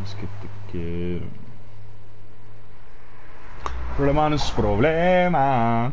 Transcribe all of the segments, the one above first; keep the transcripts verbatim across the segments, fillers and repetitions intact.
es que te quiero. Problema no es problema.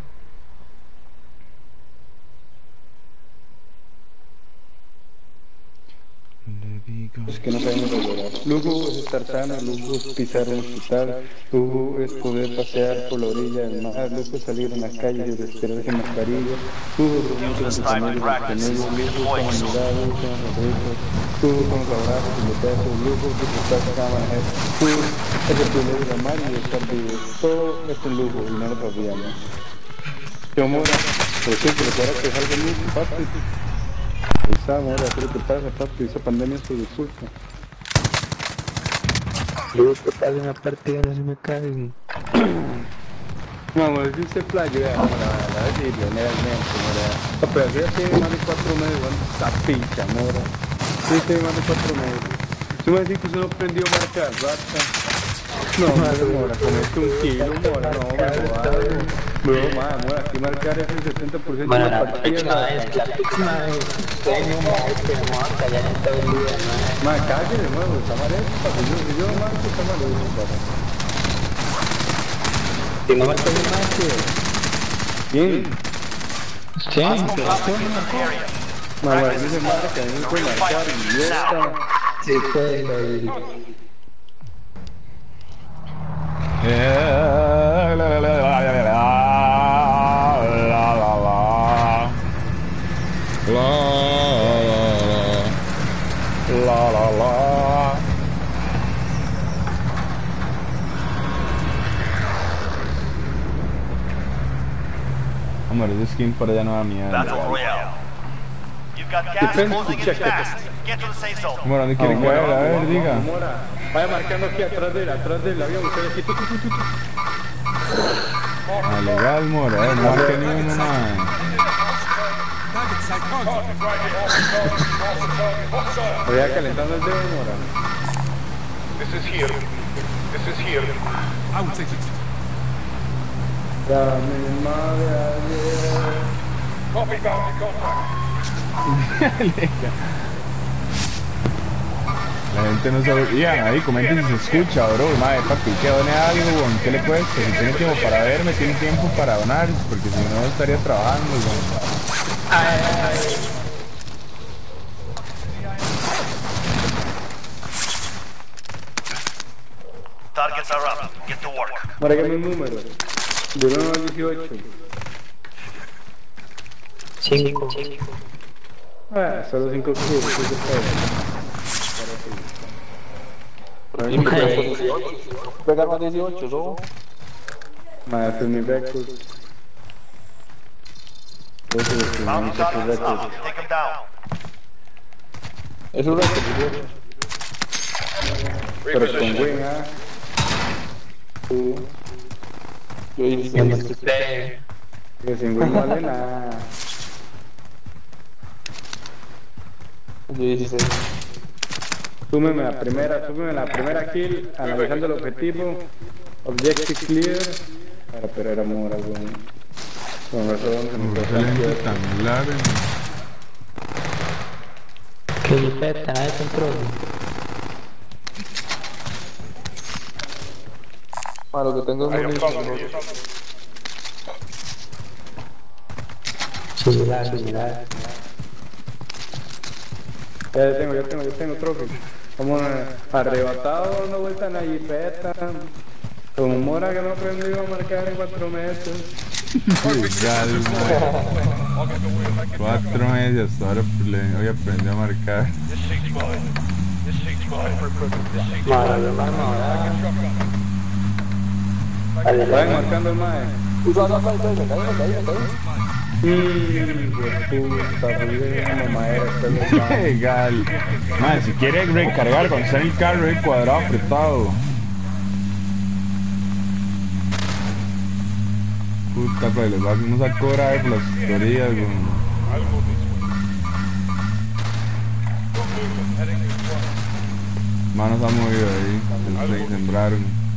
Es que no sabemos valorar. Lujo es estar sano, lujo es pisar un hospital, lujo es poder pasear por la orilla del mar, lujo es salir en las calles y respirar sin mascarilla, lujo es reunirse con tus amigos y tenerlos, lujo son las miradas, lujo son los sonrisas, lujo son los abrazos y los besos, lujo es disfrutar de cada manera, lujo es el privilegio de amar y de estar vivos. Todo es un lujo y no lo sabíamos. Yo mora, por cierto, recuerda que es algo muy papi. Ahí está, mora, ¿qué es lo que pasa, papi? Esa pandemia es tu disculpa. Luego que pase una partida, no se me caen. Vamos, si usted playo, ya, vamos a decirlo, realmente, mora. No, pero si ya tiene más de cuatro meses, ¿dónde está picha, mora? Sí, tiene más de cuatro meses. Tú me decís que usted no aprendió a marcar, rata. No, hombre, mora, con esto un kilo, mora, no, me jodas. Luego, madre, mora, aquí marcar es el setenta por ciento de la partida. La próxima vez, sueño, madre, que me voy a callar en todo el día, madre. Madre, cállate, mora, está mal hecho, papi. Yo, yo no marco, está mal hecho, papi. Si no marco mi madre, ¿Quién? sí, Mamá, dice madre que a mí me puede marcar, idiota. sí, pues, baby. La la la la la la la la la. Hombre, ese skin por allá no da mierda. Bueno, ¿dónde quiere caer? A ver, diga. Vaya marcando aquí atrás del, atrás del avión, usted aquí, tu, tu, tu, tu. Ah, legal, mora, eh, no marque ni uno más. Vaya calentando el dedo, mora. This is here. This is here. I will take it. La misma de ayer. Copy, bounty contact. La gente no sabe. Digan ahí, comenten si se escucha, bro. Madre, papi, que done algo, weón. ¿Qué le cuesta? Si tiene tiempo para verme, tiene tiempo para donar. Porque si no, estaría trabajando, weón. Ay, ay, Targets are up. Get to work. Márgame un número. De uno al dieciocho. cinco. Ah, solo cinco kilos. Pegar más dieciocho, ¿no? Madre, este es mi récord. Ese es mi Bounty targets récord. up. Take them down. Es un récord. Pero con win, ah. Uh, Yo dije, Usted, que sin win no vale nada. yo dije, Súmeme la primera, súmeme la primera kill, analizando el objetivo. Objective clear. Para pero amor, weón. Con razón, se me Esa cortó la gente piedra. tan larga. que jipeta, nada de control. a lo que tengo es munición. Similar, similar. Ya tengo, ya tengo, ya tengo trophy. Como arrebatado dando vuelta en la jipeta. Como Mora que no aprendió a marcar en cuatro meses. Legal, man. Cuatro meses hasta ahora le- hoy aprendí a marcar. Madre, hermano, Vayan marcando el mae. Usa la falta, me caí, me caí, me caí. Mmm, puta, muy bien, mamadera, está loca. Legal. Man, si quiere recargar cuando está en el carro, el cuadrado apretado. Puta, pues les vamos a cobrar por las tutorías, weón. Manos han movido ahí, se sembraron.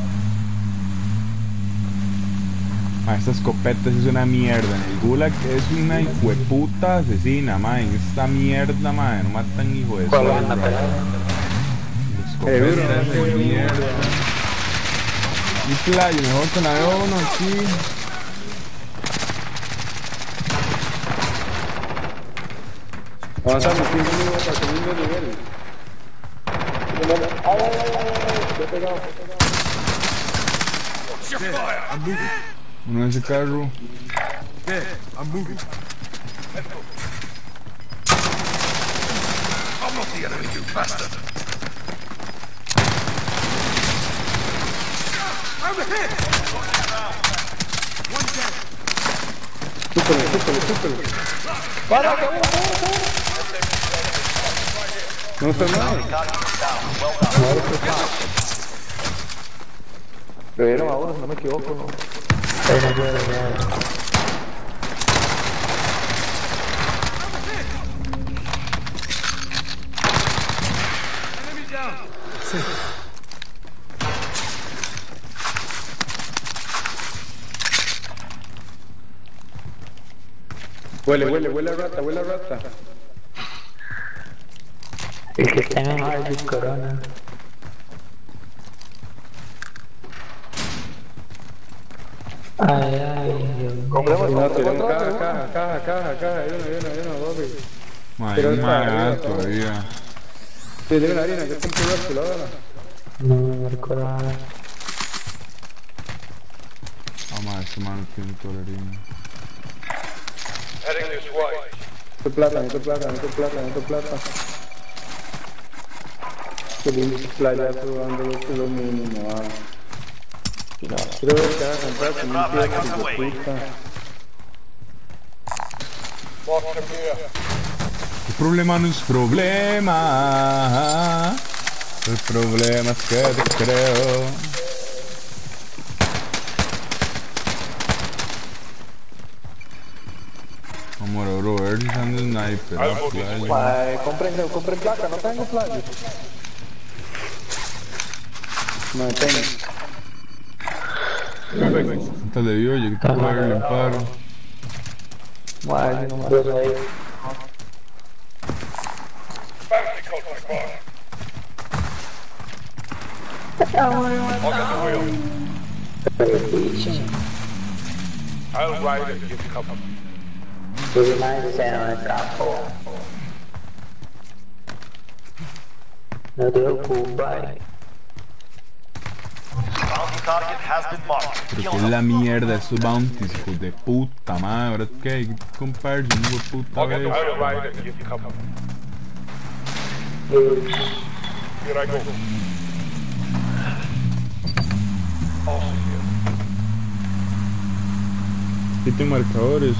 Ah, esta escopeta es una mierda. En el Gulag es una hijueputa asesina, man. Esta mierda, man. No matan hijo de ¿cuál zorra. van a pegar? Los escopeta esa mierda. Y playo, mejor con la B uno aquí. Avanza mi cinco minutos para segundo nivel. Ay, ay, ay, ay, te he pegado. Uno en ese carro. Súpelo, súpelo, súpelo. ¡Para, cabrón! No está mal. Pero ahora, no me equivoco, ¿no? Huele, huele, huele a rata, huele a rata. El que está en el hard es Corona. Ay, ay, Dios mío. Compremos, No, compremos, tenemos caja, compremos. caja, caja, caja, caja. Hay uno, hay uno, hay uno, Bobby. Madre, Pero hay está más arriba, alto todavía. Sí, tiene la harina, que compré el arco, la verdad. No, no recuerdo nada. Vamos a este mano tiene toda la harina. Heading this way. Necesito plata, necesito plata, necesito plata, necesito plata. Qué lindo playazo dándolo todo lo mínimo, ah. Creo que vas a comprar con un tío de puta. Mark the clear. El problema no es problema. El problema es que te creo. Vamos a bro, a ver si están de sniper. Algo ah, que playa. Ay, compren, compren placa, no tengo placa. No tengo. Entonces le dio, yo que te puedo dar el paro. Ay, no me Dos ahí. Fancy cult my boy. I'll get the wheel. I'll ride and give cover. Tuve mais cena na capa. No deu cu, vai. Bounty target has been marked. Pero Kill que es them. la mierda estos bounties, hijos de puta madre. Ahora es que hay que comprarse un hijo de puta I'll get the vez. I'll ride and give cover. Here I go. Also here. Quiten marcadores.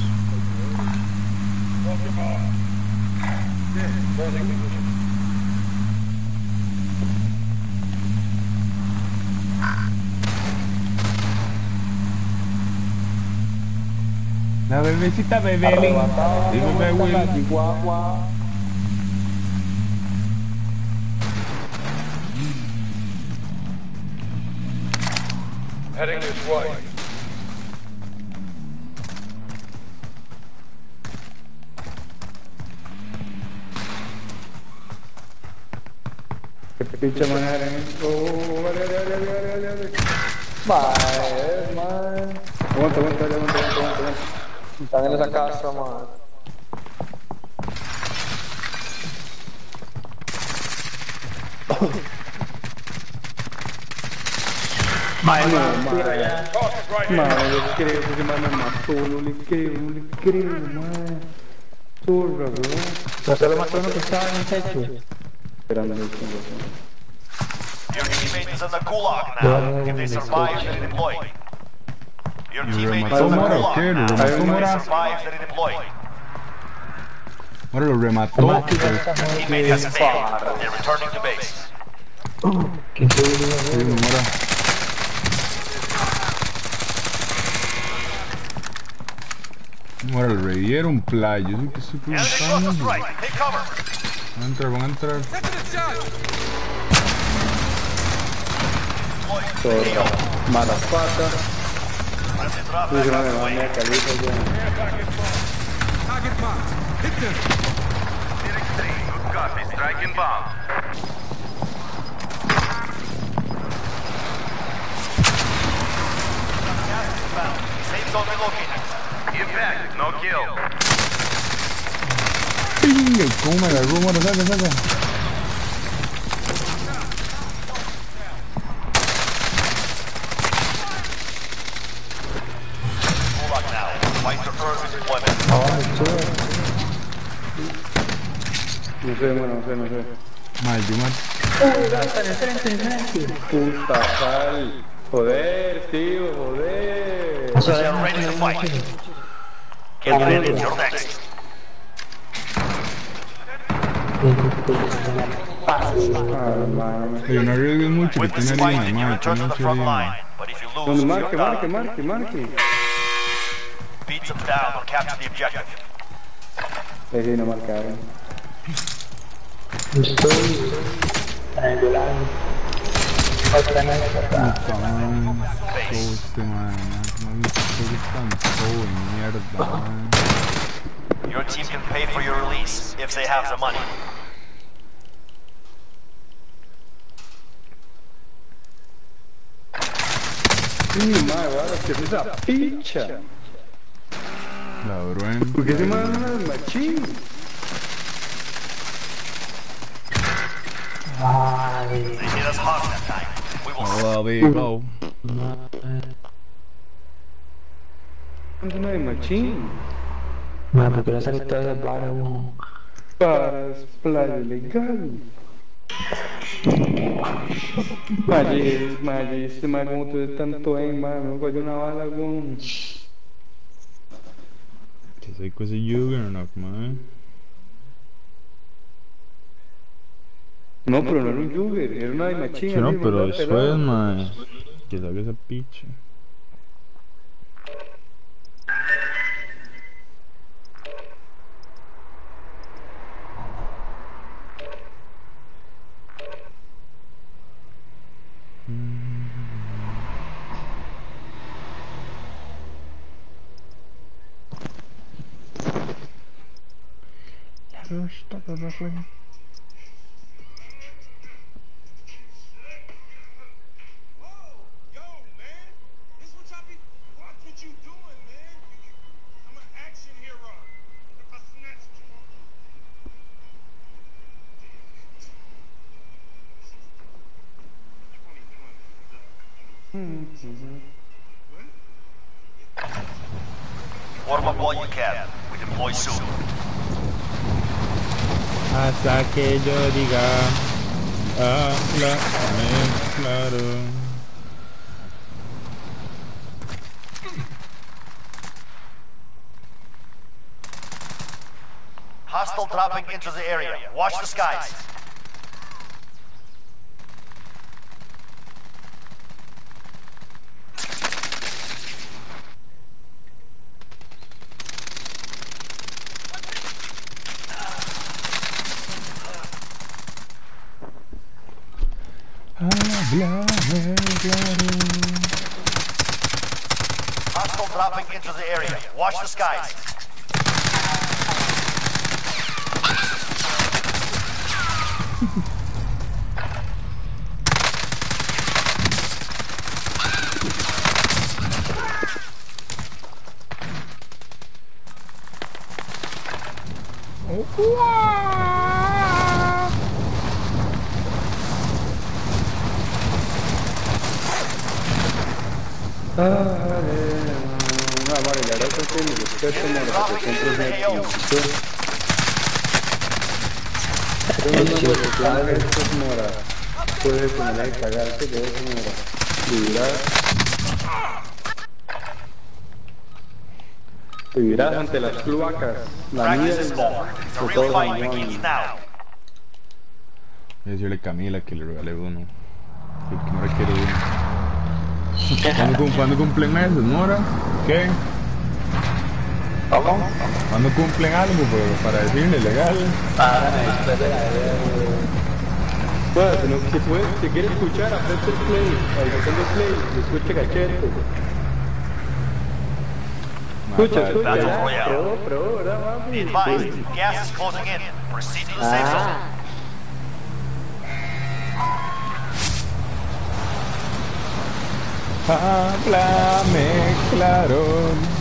La bebecita Bebelín. Y bebé Will. Chihuahua. Heading this way. Que pinche manejar en esto. Oh, vale, vale, vale, vale, vale. Mae, mae. Aguanta, aguanta, aguanta, aguanta, aguanta. Están en esa casa, mae. Vai, No, vai, madre. Target right here. Madre, le creo que ese man me mató, no le creo, no le creo, madre. Zorra, weón. no solo mató uno que estaba en el techo. Esperando eso, Your teammate is in the gulag Yeah, now. If they survive, they redeploy. Your ¿Lo teammate is remató in the Mora o gulag qué? ¿Lo now. remató If they Mora? survive, they redeploy. Ahora lo remató. Más que ya Pues, está Teammate has failed. They're returning to base. que sí, Mora. Mora, lo revivieron playa. Yo sé que estoy Enemy close to preguntando. strike. Take cover. Van a entrar, van a entrar. zorra. Madafaca. Friendly drop Dice, back madre, on the way. madre, califa ya. Phoenix three, good copy. Striking bomb. zone relocated. Impact, no kill. ¡Ping! ¿Cómo me agarró, mano? Saca, saca. Gulag now. Fight to earn redeployment. No sé, bueno, no sé, no sé. Mal, yo mal. Puta sal. Joder, tío, joder. You're ready to fight. Get ready, you're next. Ah, mano. Pero no arriesgues mucho que Win this tiene fight línea, and you madre. return to Tiene the mucha front línea. line. But if you Donde lose, marque, you're marque, done. marque, marque. Beat them down or capture the objective. Ahí sí no marcaron. Estoy triangulando. Otra vez. Pan, coste, man. No he visto que es tan todo de mierda, man. Your team can pay for your release if they have the money. Sí, madre, ahora que es esa picha. Ladrón. ¿Por qué se mandan al machín? Ay, They hit us hard that time. We will Hola, amigo. ¿Dónde no hay machín? man, porque no sale toda esa vara, weón. Para playa ilegal. Maye, maye, este man como tú de tanto en, man, me cayó una bala, weón. Que soy cosa Juggernaut, man. No, pero no era un Jugger, era una de machín. Sí, no, arriba, pero estaba después, pelado. man. Que salga esa picha. Yo, man, this what y'all be. Watch what you doing, man. I'm an action hero. I snatched you. warm up while you can. We deploy soon. Hasta que yo diga, háblame claro. Hostile dropping into the area. Watch the skies. Háblame claro. Hostile dropping into the area. Watch the skies. Ah, eh, no, vale, la verdad es que mi respeto, mano, porque siempre es mi actitud. Yo no me acuerdo que esto es mora. Puede poner a cagarse que es mora. Vivirás. Vivirás ante las cloacas. La Practice is mierda. over. The De real todos fight los begins demonios. now. Voy a decirle a Camila que le regalé uno. Porque no requiere uno. ¿Cuándo, cum- ¿Cuándo cumplen meses, Mora? ¿Qué? ¿Cómo? ¿Cuándo cumplen algo pero para decirle legal? Ah, después de la Bueno, si, no, si, puede, si quiere escuchar, apriete el play. Al botón de play y escuche cachete. Escucha, escucha. Battle ya. Royale. Pro, pro, ¿verdad, Be mami? advised, gas is closing in. Proceed to the safe zone. Háblame claro.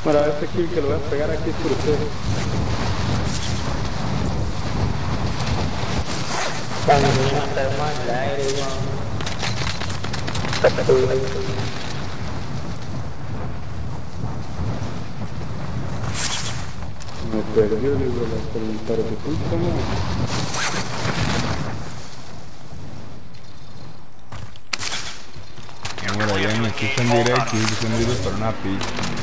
Para este kill que lo voy a pegar aquí es por usted. Cuando me mata más el aire, weón. Me perdió, digo, la preguntar de puta, ¿no? Bueno, bien, aquí está en directo y están libres para una pizza.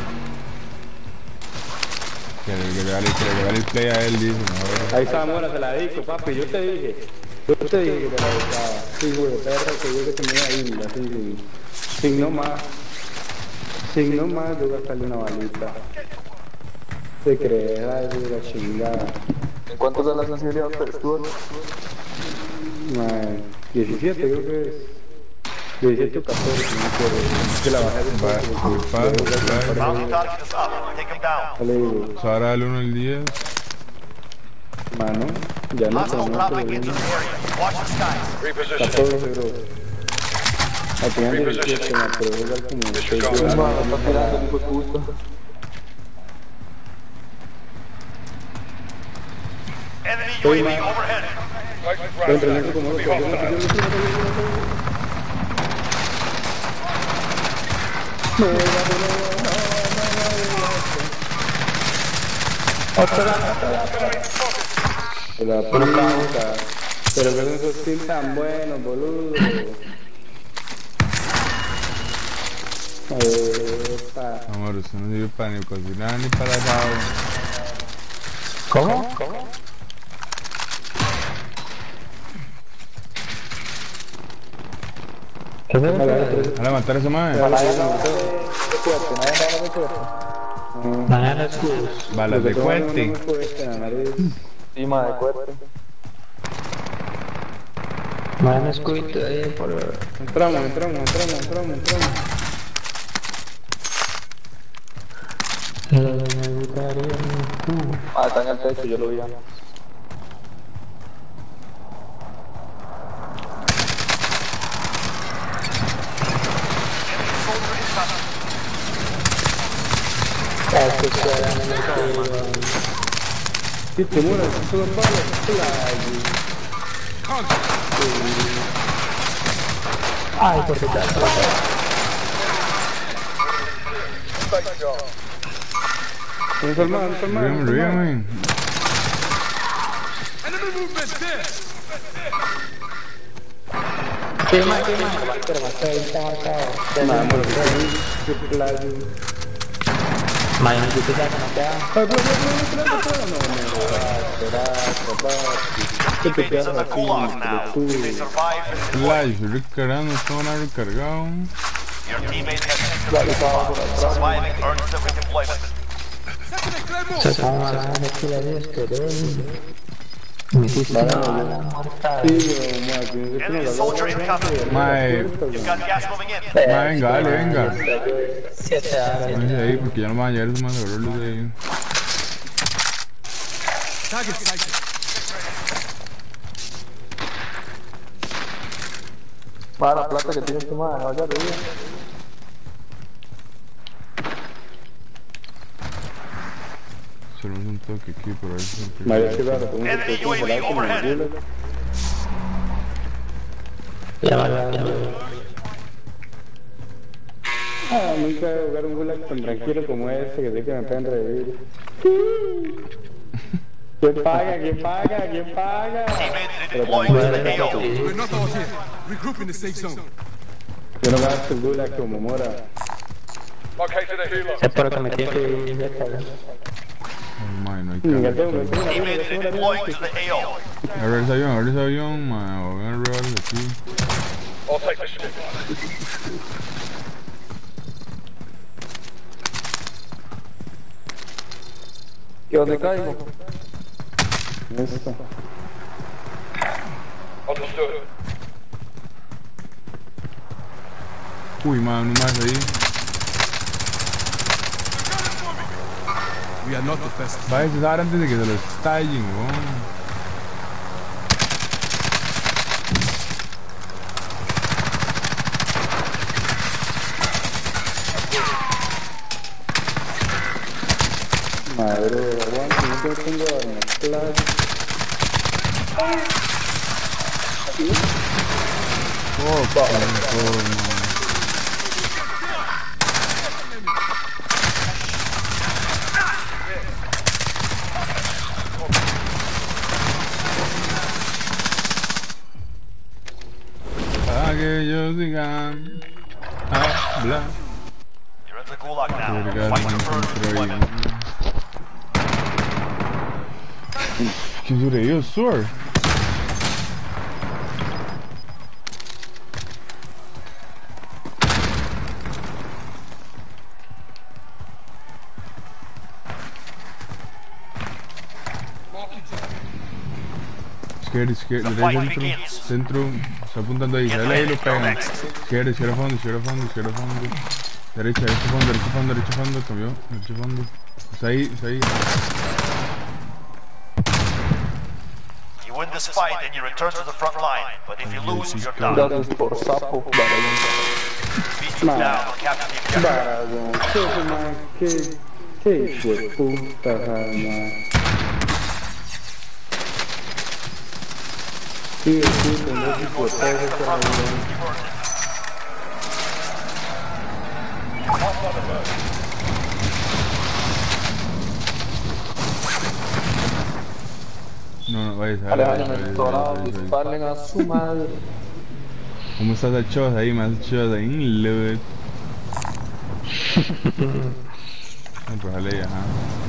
Que le regale, que le regale el play a él, dice, no. Ahí está, Mora, se la dedico, papi, yo te dije. Yo te dije que te la dedicaba. Sí, güey, perra, que yo que te me iba a ir, así, sin, sin no más. Sin no más, yo voy a gastarle una balita. ¿Te crees? Ay, de la chingada. ¿En cuánto da la sensibilidad ustedes, tú? Man, diecisiete creo que es. diecisiete o catorce, no quiero. Es que la bajé de un Bounty target is up. Take him down. Dale, digo, Ahora el uno al diez. mano, ya no Hostile conozco dropping into the area. Watch the skies. Repositioning. catorce, bro. Al final diecisiete, man, pero voy a dar como seis Disregard. de Mano, está tirando el hijo de puta. Enemy U A V overhead. Titan Estoy ground entrenando attack. como loco. We Yo hold no sé, yo that. no sé, yo no sé, yo no sé. De la puta. Pero que esos skills tan buenos, boludo. Epa. Amor, usted no sirve para ni cocinar ni para asado. ¿Cómo? ¿Cómo? ¿Qué se ve? ¿Van a matar a ese man? Nadie no de cuerpo, nadie no de cuerpo. Mañana escudos. Balas de cuete. Sí, ma, de cuerpo. Mañana escudito ahí por... Entramos, entramos, entramos, entramos, entramos. Me gustaría un cubo. Ah, está en el techo, yo lo vi. Esto será en el cubo. Sí, te mueres, te mueres, balas. Ay, por qué tal. Enfermado, enfermado. Ríame, ríame. ¿Qué más? ¿Qué más? Pero más que está marcado. Mañana yo te saco, no te hago. Teammates in the gulag now. If they survive, Flash, recargando, todo nada recargado. your teammate has surviving earns the redeployment. Se ponga la de la de este, me hiciste una bala mortal. Enemy soldier incoming. Mae, You've got gas moving in. mae, venga, dale, venga. Siete horas. Pónganse ahí porque ya no me van a llevar esos más de de ahí. Para la plata que tiene este madre, vaya arriba. Solo un toque aquí por ahí. María, qué raro, como Enemy U A V overhead. Ya va, ya va. Ah, nunca he jugar un gulag tan tranquilo como ese, que sé que me pueden revivir. ¿Quién paga? ¿Quién paga? ¿Quién paga? Teammates redeploying to the A O. We're not all here. Regroup in the safe zone. Yo no gasto el gulag como Mora. Located a helo. Es por lo que me tiene que ir de acá. Mae, no hay Venga, cara. tengo, tengo, Teammates redeploying to the A O. Agarra ese avión, agarra ese avión, mae. Voy a robarle aquí. I'll take the ship. ¿Y dónde caigo? Esta. Understood. Uy, mae, uno más ahí. We are not the first. Va a cesar antes de que se lo estallen, weón. que no tengo armas, claro. Oh, por para que ellos digan habla. You're in the gulag now. Verga, Fight man, to earn encontró ahí. employment. ¿Quién sobrevivió? Sword. Izquierda, izquierda, derecha, centro, centro, está apuntando ahí, sale ahí y lo pegan. Izquierda, izquierda, fondo, izquierda, fondo, izquierda, fondo. Derecha, derecha, fondo, derecha, fondo, derecha, fondo, cambió, derecha, fondo. Está ahí, está ahí. You win this fight and you return to the front line, but if you lose, you're done. Gracias por sapo, varón. Beat you down, capture the objective. Varón, qué man, qué, qué hijo de puta, man. Sí, sí, con ese hijo de puta, varón. No, no, vaya, vaya, Alejandro, vaya, en el vaya, torado, vaya, vaya. disparen a su madre. ¿Cómo estás hechos ahí? Más hechos ahí, Lud. No, pues dale, ajá.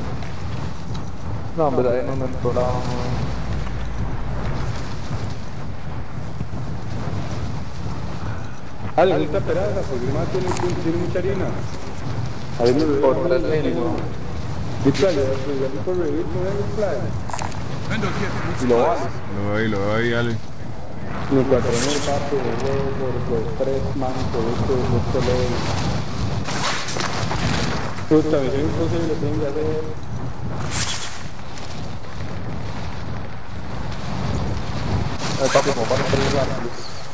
No, hombre, ahí no me he torado. Ah, le gusta peraza, porque el man tiene, tiene mucha harina. A ver, me lo Por tres mil, ¿no? Y playa, ya me puedo revivir con él en playa. Y lo vale. Lo veo ahí, lo veo ahí, dale. Los cuatro mil papi, los huevos, los tres manos, por esto, los colores. Puta, misión imposible, tengo que hacer. Ay, papi, como van a salir rápidos.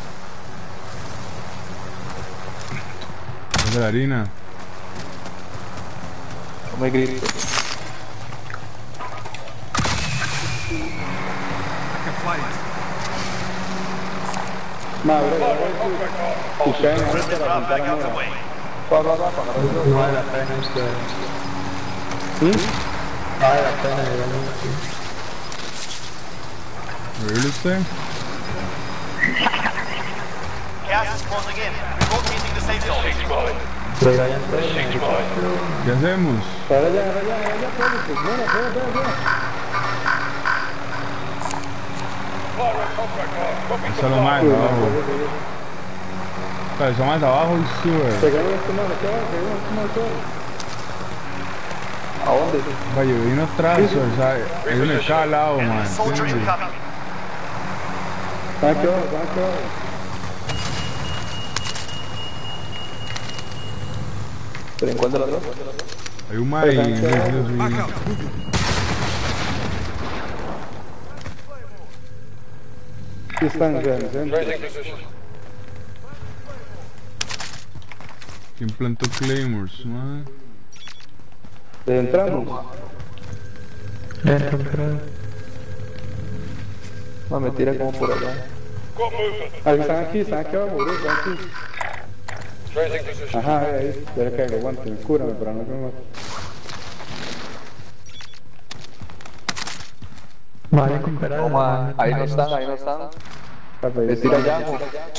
Es de la harina. No me grites. Madre, y caen ahí Friendly para drop back pintar out the nueva. way. Va, va, va, para ver. No vale la pena esto. No vale la pena llevarlo aquí. ¿Revive usted? Gas is closing in. Relocating the safe zone. Pero vayan todos en helicóptero. ¿Qué hacemos? Para allá, para allá, para allá, Félix, mira, ve, ve, ve. Está lo más abajo. Pero eso más abajo y sube. Pegamos este mano, ¿qué va? Pegamos este mano, ¿qué va? ¿A dónde? Vaya, vino atrás, o sea, hay uno de cada lado, man. Soldier ¿entiendes? incoming. Van aquí abajo, van aquí abajo. ¿Pero en cuál de las dos? Hay un man ahí. sí, sí, sí. Sí están, ya, ya. ¿Quién plantó Claymores, man? ¿Le entramos? Dentro, pero... No, me tira como por allá. Ah, están aquí, están aquí abajo, bro, están aquí. Ajá, ahí, ahí. Ya le caigo, aguante, cúrame para no que me mate. Vale, comprar. No, ma, ahí no están, ahí no están. Papi, ahí Me tira está. allá.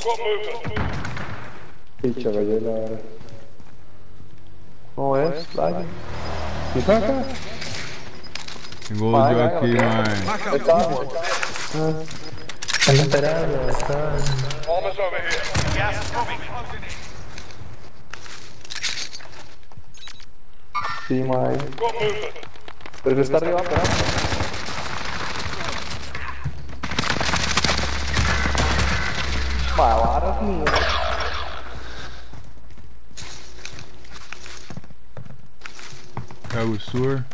Picha, vaya la hora. ¿Cómo ves? Vaya. ¿Y están acá? Tengo dos yo aquí, man. Está abajo. Están esperados, están... Almost over here. Gas is moving. Sí, ma, ahí. Got movement. Pero está arriba, esperando. Ma, varas mío. Cago sewer.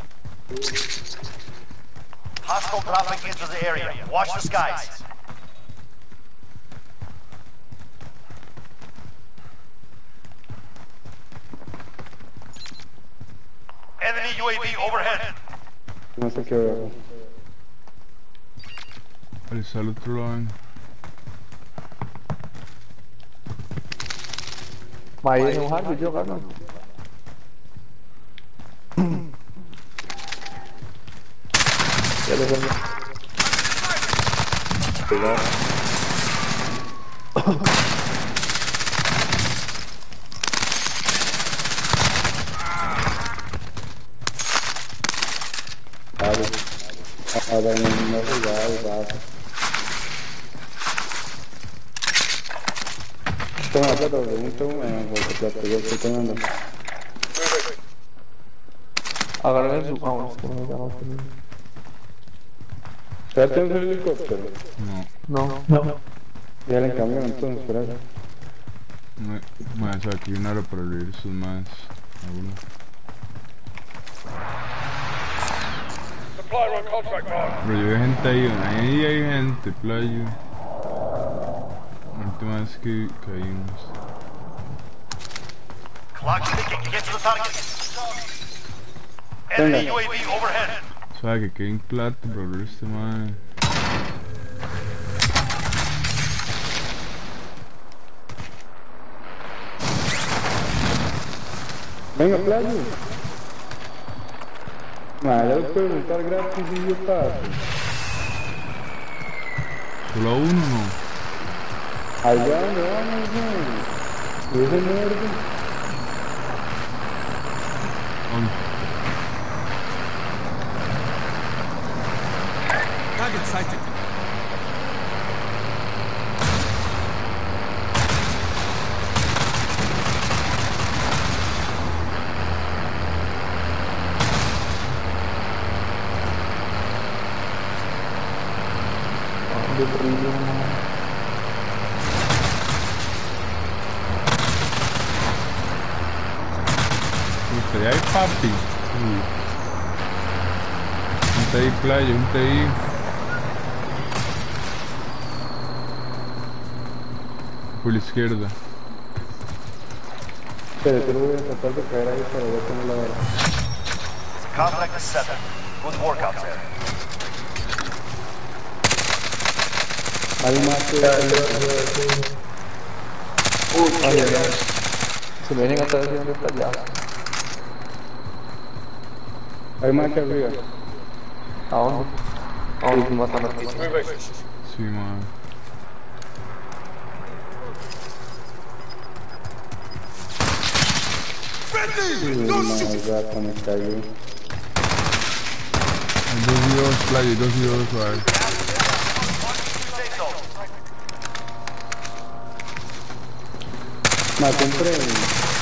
Hostile dropping into the area. Watch the skies. Enemy U A V overhead. No sé qué veo. Ahí está el otro lado. ven. Ma, ahí en un Harvey yo gano. Ya lo tengo. Cuidado. Vale. Ahora no me jugado, gato. Toma la plata, un toma, porque plata, yo estoy tomando. Agarren su... Vamos, que no vamos a tener. ¿Espérate en el helicóptero? No, No, no. Ya le cambiaron entonces, espérate. me, me hace aquí una hora para abrir sus más. Alguno. Supply run contract mark. Pero yo veo gente ahí, ven, ahí hay gente, playo. La última vez que caímos. Clock's ticking. Get to the target. Enemy U A V overhead. Sabe que quede en plata para abrir este man. Venga, playo. Ma, ya lo puedo montar gratis y yo paso. Solo uno no. Allá donde vamos, no. ¿Y ese muerde? ¿Dónde? Target sighted. Usted ahí, papi. Uy. Gente ahí, playa, gente ahí. Por la izquierda. Pero te lo voy a tratar de caer ahí para ver cómo la hora. Contact is seven. Good work out there. Hay más que... Uy, ay, ay, ay. Se me vienen atrás de donde está ya. Hay más que arriba. ¿A dónde? ¿A dónde se matan aquí? Sí, man. Uy, más gato me cayó. Hay dos y dos, playa, hay dos y dos, suave. Maté un premio.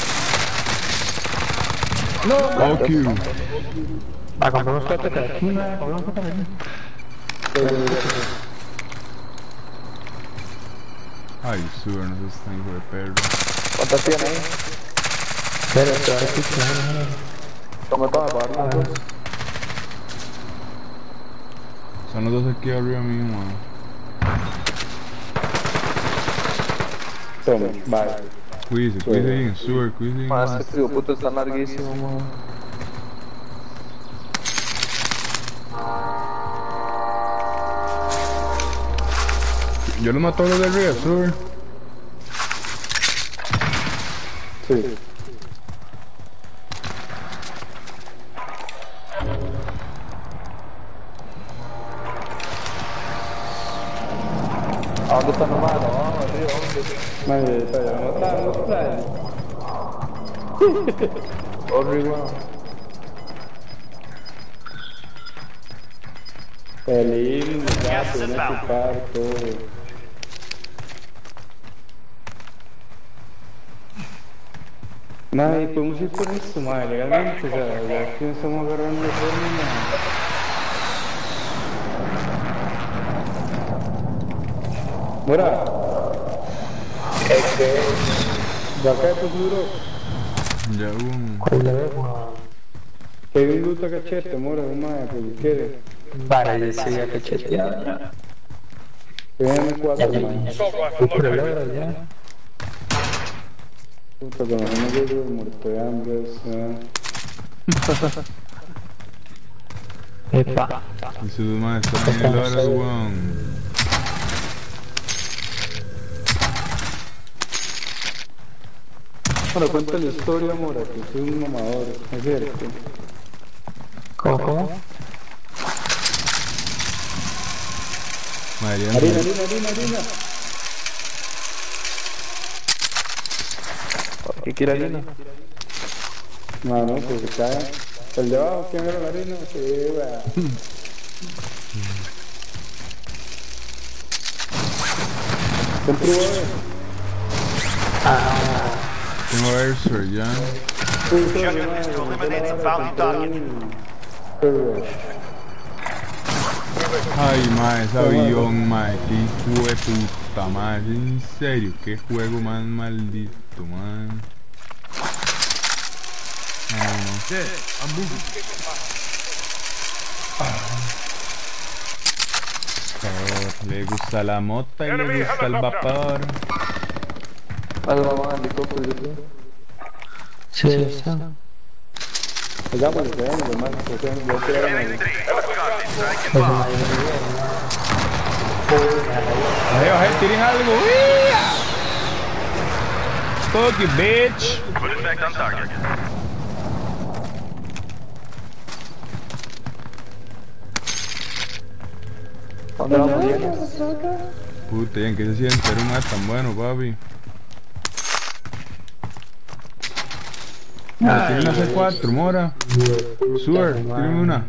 Fuck you. Ah, compramos cuatro cada aquí, compramos cuatro cada aquí. Ay, sube, no seas tan hijo de perro. ¿Cuántas tiene ahí? Pero, pero aquí, claro. Toma, toma, para darle una cosa. Son los dos aquí arriba mío, man. Toma, vale. Cuídese, cuídese bien, sube, cuídese bien. Más, este tío puto está larguísimo, man. Yo lo mato a los de arriba, sube. Sí. ¿A dónde están los malos? Vamos, arriba, ¿dónde? Madre, para no matar, no trae. Horrible. Feliz, gato, no ocupar todo. Madre, podemos ir por esto, madre, legalmente, o sea, ya que estamos agarrando de forma, madre. Mora. Este. ¿Ya cae por su duro? Ya hubo un... ¿Cuál le veo? Que hay un luto cachete, mora, madre, que si quieres. Vale, ya sería cacheteado ya. Vienen Ya cuatro, le madre. Assault rifle vi por el located. logro ya. Puta, cuando no llego, muerto de hambre, o sea. Epa. Y sus más están en el horas, weón. Bueno, cuenta la historia, Mora, que soy un mamador, es cierto. ¿Cómo, cómo? Madre, Harina, harina, harina, harina. ¿Qué quiere harina? No, no, pues que cae. El de abajo, ¿quién era la harina? Sí, weón. Compró, Ah, tengo Air Sur ya. Objective is to eliminate the bounty target. Ay, ma, ese avión, ma, qué hijo de puta, ma, en serio, qué juego más maldito, man. No, no, no. Oh, le gusta la mota y le gusta el vapor. Algo más helicóptero, yo creo. sí, sí. Hagámosle, veamos, hermano, que sean, yo quiero ver. Eso me ha ido bien, ¿no? Ahí bajé, tiren algo, ¡uia! Fuck you, bitch. Good effect on target. ¿Dónde vamos bien? Puta, ¿y en qué se siente ser un más tan bueno, papi? Ah, tiene una C cuatro, mora. Suer, tírame una.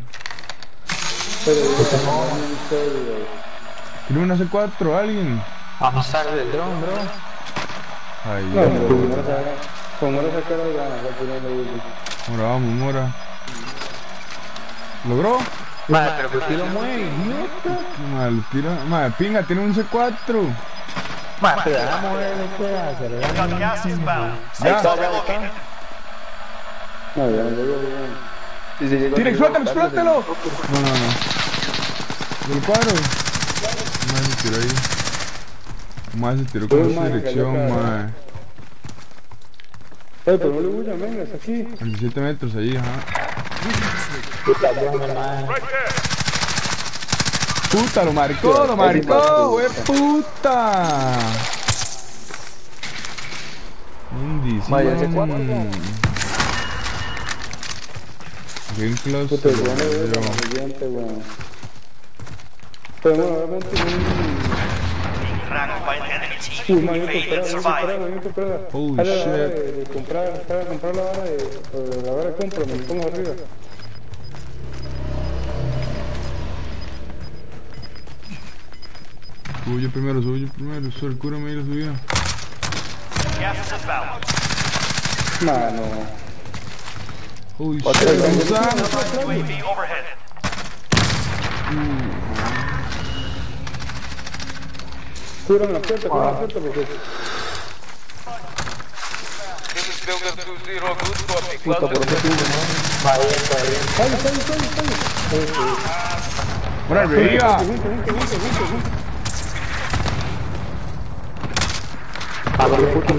Tírame una C cuatro, alguien. Vamos a estar del dron, bro. Ay, No, ya, pero como no saca, como no saca las ganas, va a poner la última. mora, vamos, mora. ¿Logró? Madre, pero ¿por qué lo mueve, idiota? Mal, tira. Madre, pinga, tiene un C cuatro. Madre, pero déjame moverle, ¿qué hace? You've got gas inbound. Ya. Safe zone relocated. No, ya no llegó bien. Sí, sí, llegó, Tira, llegó, explótalo, tarde, explótalo. llegó. No, no, no. ¿Del cuadro? Más se tiró ahí. Más se tiró con esa dirección, madre. Oye, pero no le huyan, venga, es aquí. A diecisiete metros ahí, ajá. Puta broma, madre. Right there. Puta, lo marcó, lo marcó, wey puta. Vaya, ¿ese Bendición. cuatro? Bien close. Puta, ya no veo yo. la siguiente, weón. Pero bueno, realmente un... Racked by an enemy Uy, team. me había Evade and comprado, me survive. había comprado. Holy Dale, la shit. vara de, de comprar, para comprar la vara de, de la vara de compra, me lo pongo arriba. Subo yo primero, subo yo primero. Suer, cúrame ahí la subida. Gas is inbound. Mano. Holy Otra shit, vez. Gusano. U A V overhead. Cúrame la puerta, cúrame la puerta, porque... This is Builder two zero, good copy. Puta, por Cluster ese tubo, ¿no? Va bien, va bien. ¡Sale, sale, sale, sale! ¡Por arriba! Junto, junto, junto, junto, junto. A ver, puto.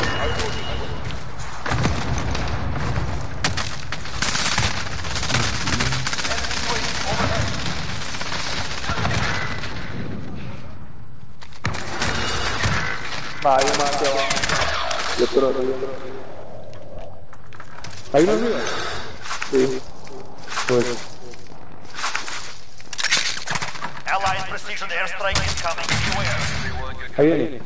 Va, hay más que abajo. Yo creo, yo creo. ¿Hay uno arriba? Sí. Pues... Allied precision airstrike incoming. Beware. Ahí viene.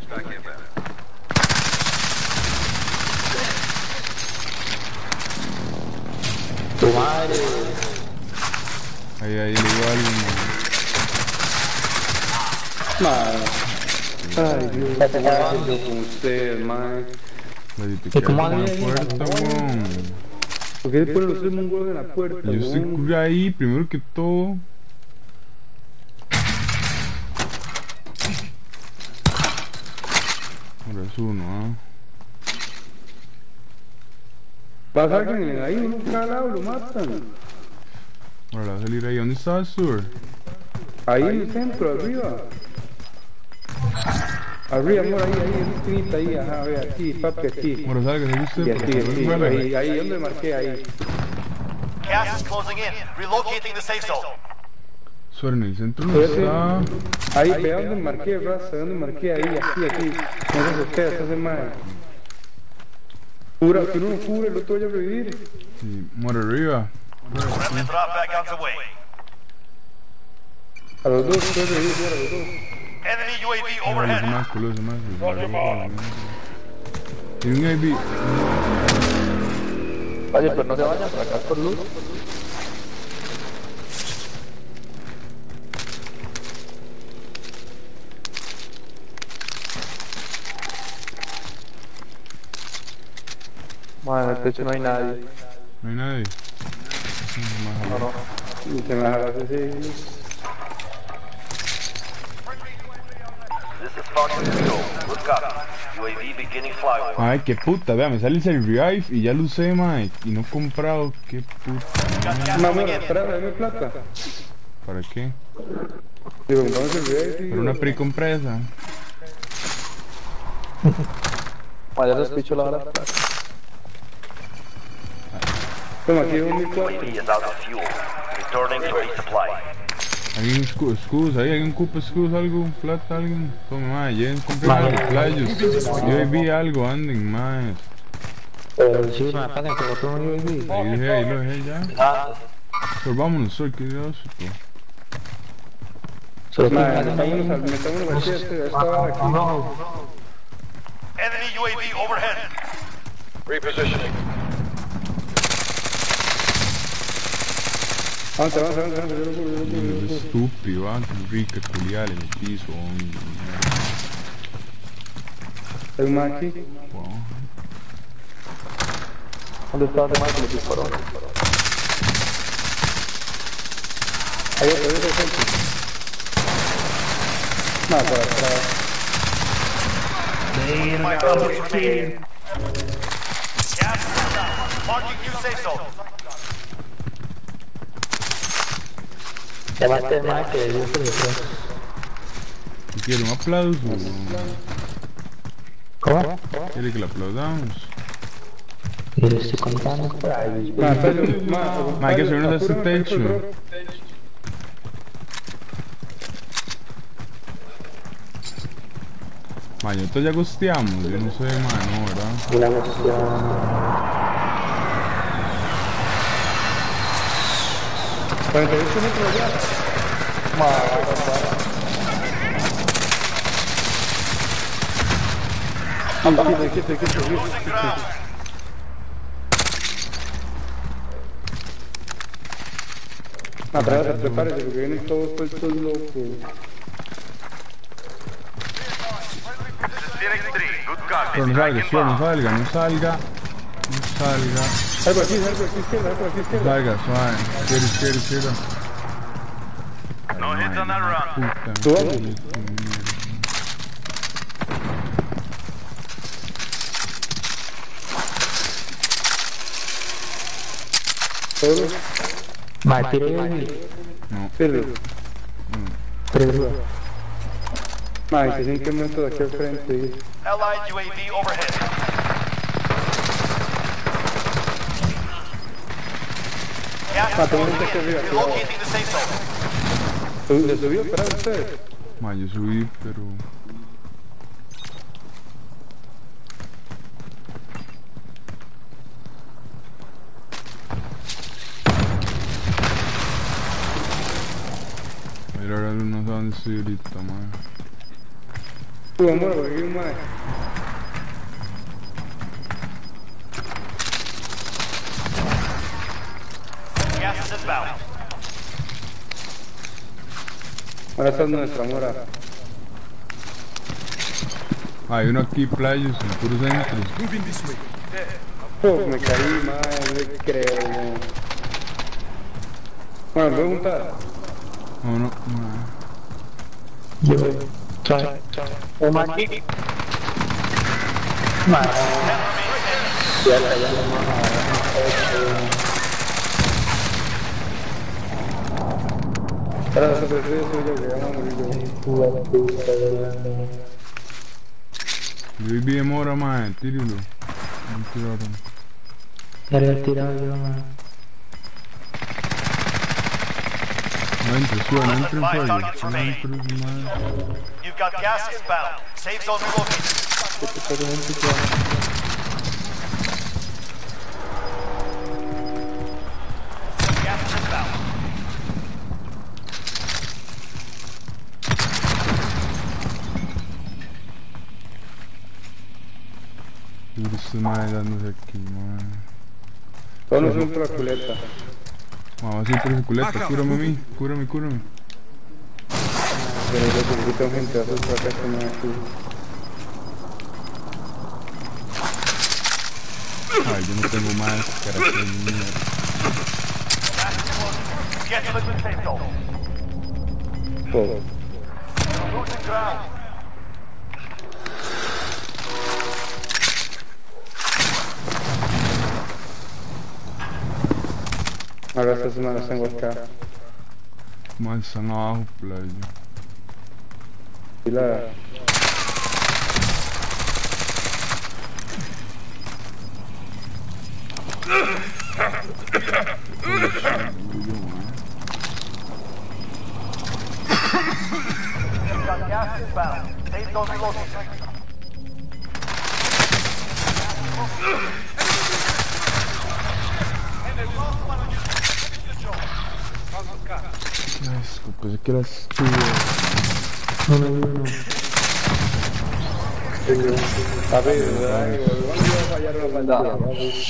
Tu madre. Ahí, ahí, le digo a alguien. Mano. Ay, Dios, Ya te ¿qué acabas. hago con ustedes, man? La ¿Y te cómo quedas en la había puerta, weón. ¿Por qué ponen los tres mongolos en la puerta, Yo estoy weón? cura ahí, primero que todo. Ahora es uno, ah. Pasa alguien ahí, uno cada lado lo matan. Ahora va a salir ahí. ¿Dónde está Sur? Ahí en el centro, arriba. Arriba, amor, ahí, ahí, en la esquinita, ahí, ajá, ve, aquí, papi, aquí. Ahora salga, salga usted. Y por aquí, favor, aquí, muela. ahí, ahí, donde marqué, ahí. Gas is closing in. Relocating the safe zone. Sobre en el centro no Fíjate. está. Ahí, ve a donde marqué, raza, ve donde marqué, ahí, aquí, aquí. No se asustea, se hace mal. Cura, que uno no cubre, el otro vaya a revivir. Sí, muere arriba. Friendly drop back on the way. A los dos, puede revivir, a los dos. Enemy U A V No, ese overhead. más, culo, ese más. Tiene un A V. Oye, pero no se vayan para acá por luz. Madre, en el techo no hay nadie. No hay nadie. No, no. Y se me jala ese sí. This is Falcon two. Good copy. U A V beginning flyover. Ay, qué puta, vea, me sale el revive y ya lo usé, mae, y no he comprado, qué puta. Mamá, espera, dame plata. ¿Para qué? Digo, vamos a revivir. Para una pre-compresa. Madre, ya les picho la hora. Toma, aquí un mil U A cuatro. V is out of fuel. Returning to resupply. ¿Alguien escu- excus? ¿Ahí alguien ocupa excus? ¿Algo? ¿Plata? ¿Alguien? Tome, mae, lleguen, compren algo, playos. Yo ahí vi algo, anden, mae. Pero sí, me pasa que lo tengo yo ahí. Ahí dejé, ahí lo dejé ya. Pero vámonos, soy que Dios. Solo que me Madre, hacen ahí. metámonos metámonos aquí, este- esta vara aquí. Enemy U A V overhead. Repositioning. Avanza, avanza, avanza, avanza, yo lo cubro, yo lo cubro, yo lo Es cubro. estúpido, ah, qué rica culiar en el piso, hombre. Hay un man aquí. Wow. ¿Dónde está el demás que le disparó? Ahí otro, ahí otro, gente. No, para atrás. My brothers remain. Gas is down. Marking new safe zone. Llamaste más que yo se lo creo. ¿Qué quiere? ¿Un aplauso? ¿Cómo? ¿Quiere que le aplaudamos? Y le estoy contando por ahí. Ma, espérate, ma, Ma, hay que subirnos a este apúrame, techo. apúrame. Ma, nosotros ya gusteamos, yo no sé, ma, no, ¿verdad? Y la emoción. cuarenta y ocho metros allá. Anda, quieto, quieto, quieto, quieto. Losing ground. Ma, prepárate, prepárate, porque vienen todos puestos locos. This is Phoenix three. Good copy. Pero no salga, espera, no salga, no salga. No salga. Algo aquí, algo aquí izquierda, algo aquí No izquierda. salga, suave. Izquierda, izquierda, izquierda. No hits on that run. Puta. Subamos. qué mierda. Todos, Ma, tiré yo ahí. No, pero, Pero yo. ma, y se sienten muertos de aquí al frente. y- Allied U A V overhead. Gas Ma, is tengo closing gente aquí in. arriba, cuidado. Relocating the safe zone. Sub- ¿Le subió? Espera, ustedes. ma, yo subí, pero... Mira, ahora no sé dónde estoy ahorita, ma. Suba, muero, porque hay un ma. Gas is inbound. Ahora está nuestra mora. Hay uno aquí, playos, en puro centro. Oh, me caí, ma, no le creo. ma. Bueno, voy a juntar. No, no, ma. Yo. Trae. Un ma aquí. Ma. Ya la ya Ahora, eso es yo, que vamos a morir yo. Yo vi de mora, ma, tíralo. No tiraron. Ya le he tirado yo, ma. No entres, suba, no entres, Five suba. targets No remaining. entres, madre. You've got gas inbound. Safe zone relocated. Gas is inbound. Mira esta madre dándose aquí, madre. Todos son por la culeta. Vamos a ir por esa culeta, cúrame a mí, cúrame, cúrame. Pero yo necesito gente a sus placas que me aquí. Ay, yo no tengo más cara que mierda. Get to the safe zone. Todo. You're losing ground. Ahora estas semanas tengo acá. Más están abajo, playa. Y la... You've got gas inbound. Safe zone relocated. Asco, pensé que eras tú. No, no, no, no. A ver, ¿verdad? ¿Cuándo iba a fallar una pantalla?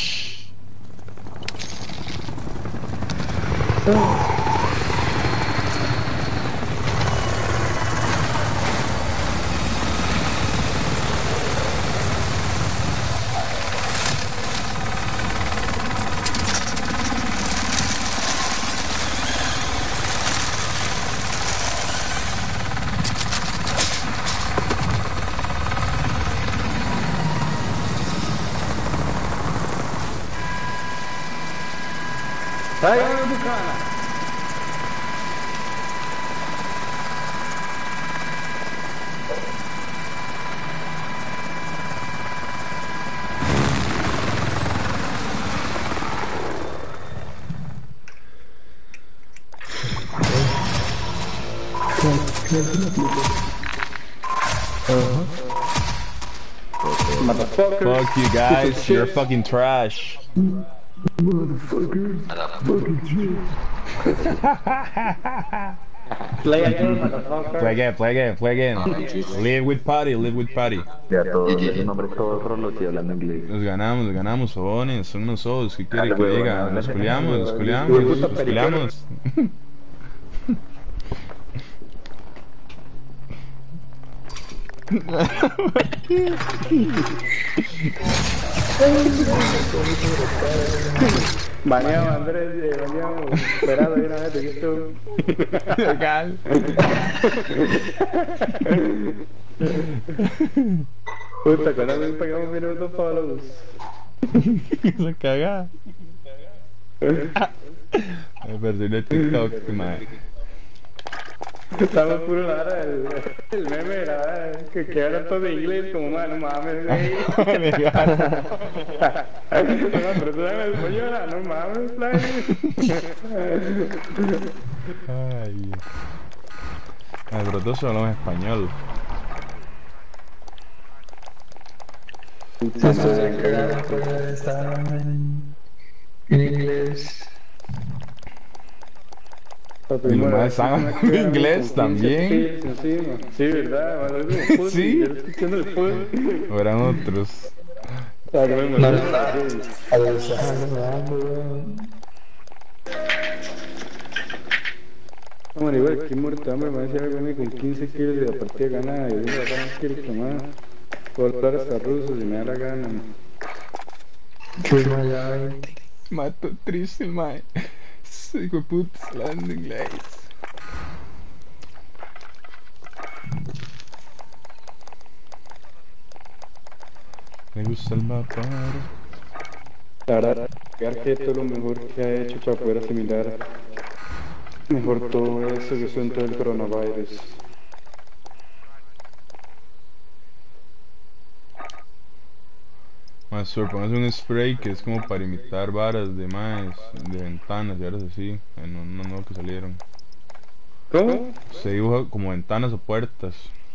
¡Ay, ay, Bucana! Motherfucker. Fuck you guys, you're fucking trash. Play again, motherfucker. Play again, play again, play again. Live with Patty, live with Patty. Ya todos, un hombre todo rolos y hablando inglés. Nos ganamos, nos ganamos, sobones, son unos ojos, ¿qué quiere Dale, que huevo, diga? no, Nos no, culiamos, no, nos no, culiamos, no, nos no, culiamos. Baneado, Andrés, eh, baneado, esperado de una vez, aquí estoy. Legal. Puta, cuando me pegamos minutos para los... Se caga. Me perdí el TikTok, madre. Estamos puro la hora del el meme, la verdad, que, que hablan todo de inglés, como, mano, mames, güey. No, pero tú sabes español, no mames, play. Ay. Ay, pero todos hablamos español. Se estoy cagando, pero está en, en inglés. Mi mamá está en inglés también. Sí, ¿verdad? Bueno, Sí. yo estoy escuchando el fútbol. O eran otros. Ah, no me No, molesta. no, a ver, está jugando, weón. Vamos, igual, aquí muerto, hombre, me decía algo a mí con quince kilos de la partida ganada. Yo digo, acá no quiero tomar. Puedo hablar hasta ruso si me da la gana. Que vaya veinte. Mato triste, mae. Hijo de puta, hablando inglés. Me gusta el mapa. La verdad, quedar quieto es lo mejor que ha hecho para poder asimilar mejor todo eso que son todo el coronavirus. Más pones un spray que es como para imitar varas de más, de ventanas y varas así, en unos nuevos que salieron. ¿Cómo? Se dibuja como ventanas o puertas.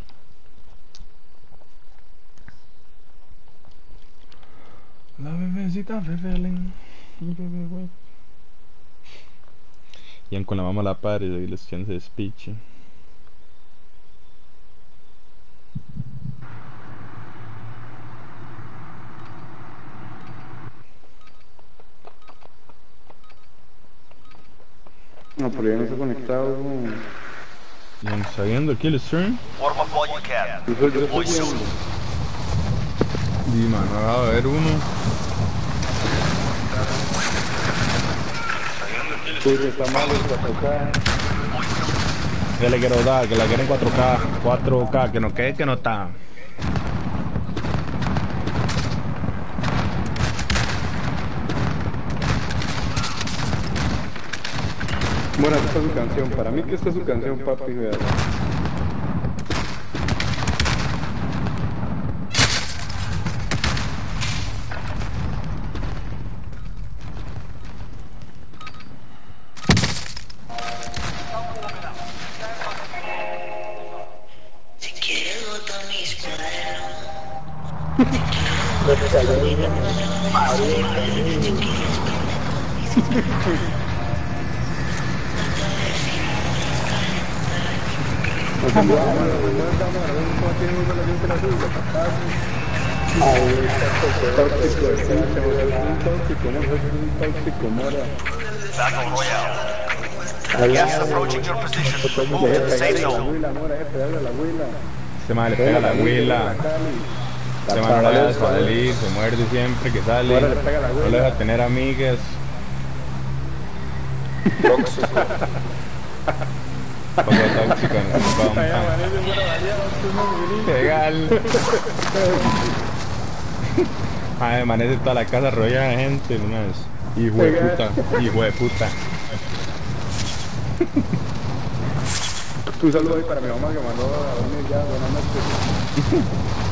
La bebecita Fefelin. Bebé, güey. Y con la mamá a la par y doy las chances de speech. No, pero ya no está conectado. Y está viendo aquí el stream. Warm up while you can. Yo, yo Deploy estoy soon. viendo. Y man, va a haber uno. Sí, que está mal, es cuatro K. Que le quiero dar, que la quieren cuatro K. cuatro K, que no quede, que no está. Bueno, esta es su canción. Para mí que esta es su canción, papi. Vea. Battle Royale. Gas is approaching your position. Move to the safe zone. Este man le pega a la huila. Este man no le deja salir, se muerde siempre que sale. No le deja tener amigas. Poco tóxico en el compa. Legal. Ay, amanece toda la casa rodeada de gente una vez. Hijo de puta, hijo de puta. Un saludo ahí para mi mamá que mandó a dormir ya, buenas noches.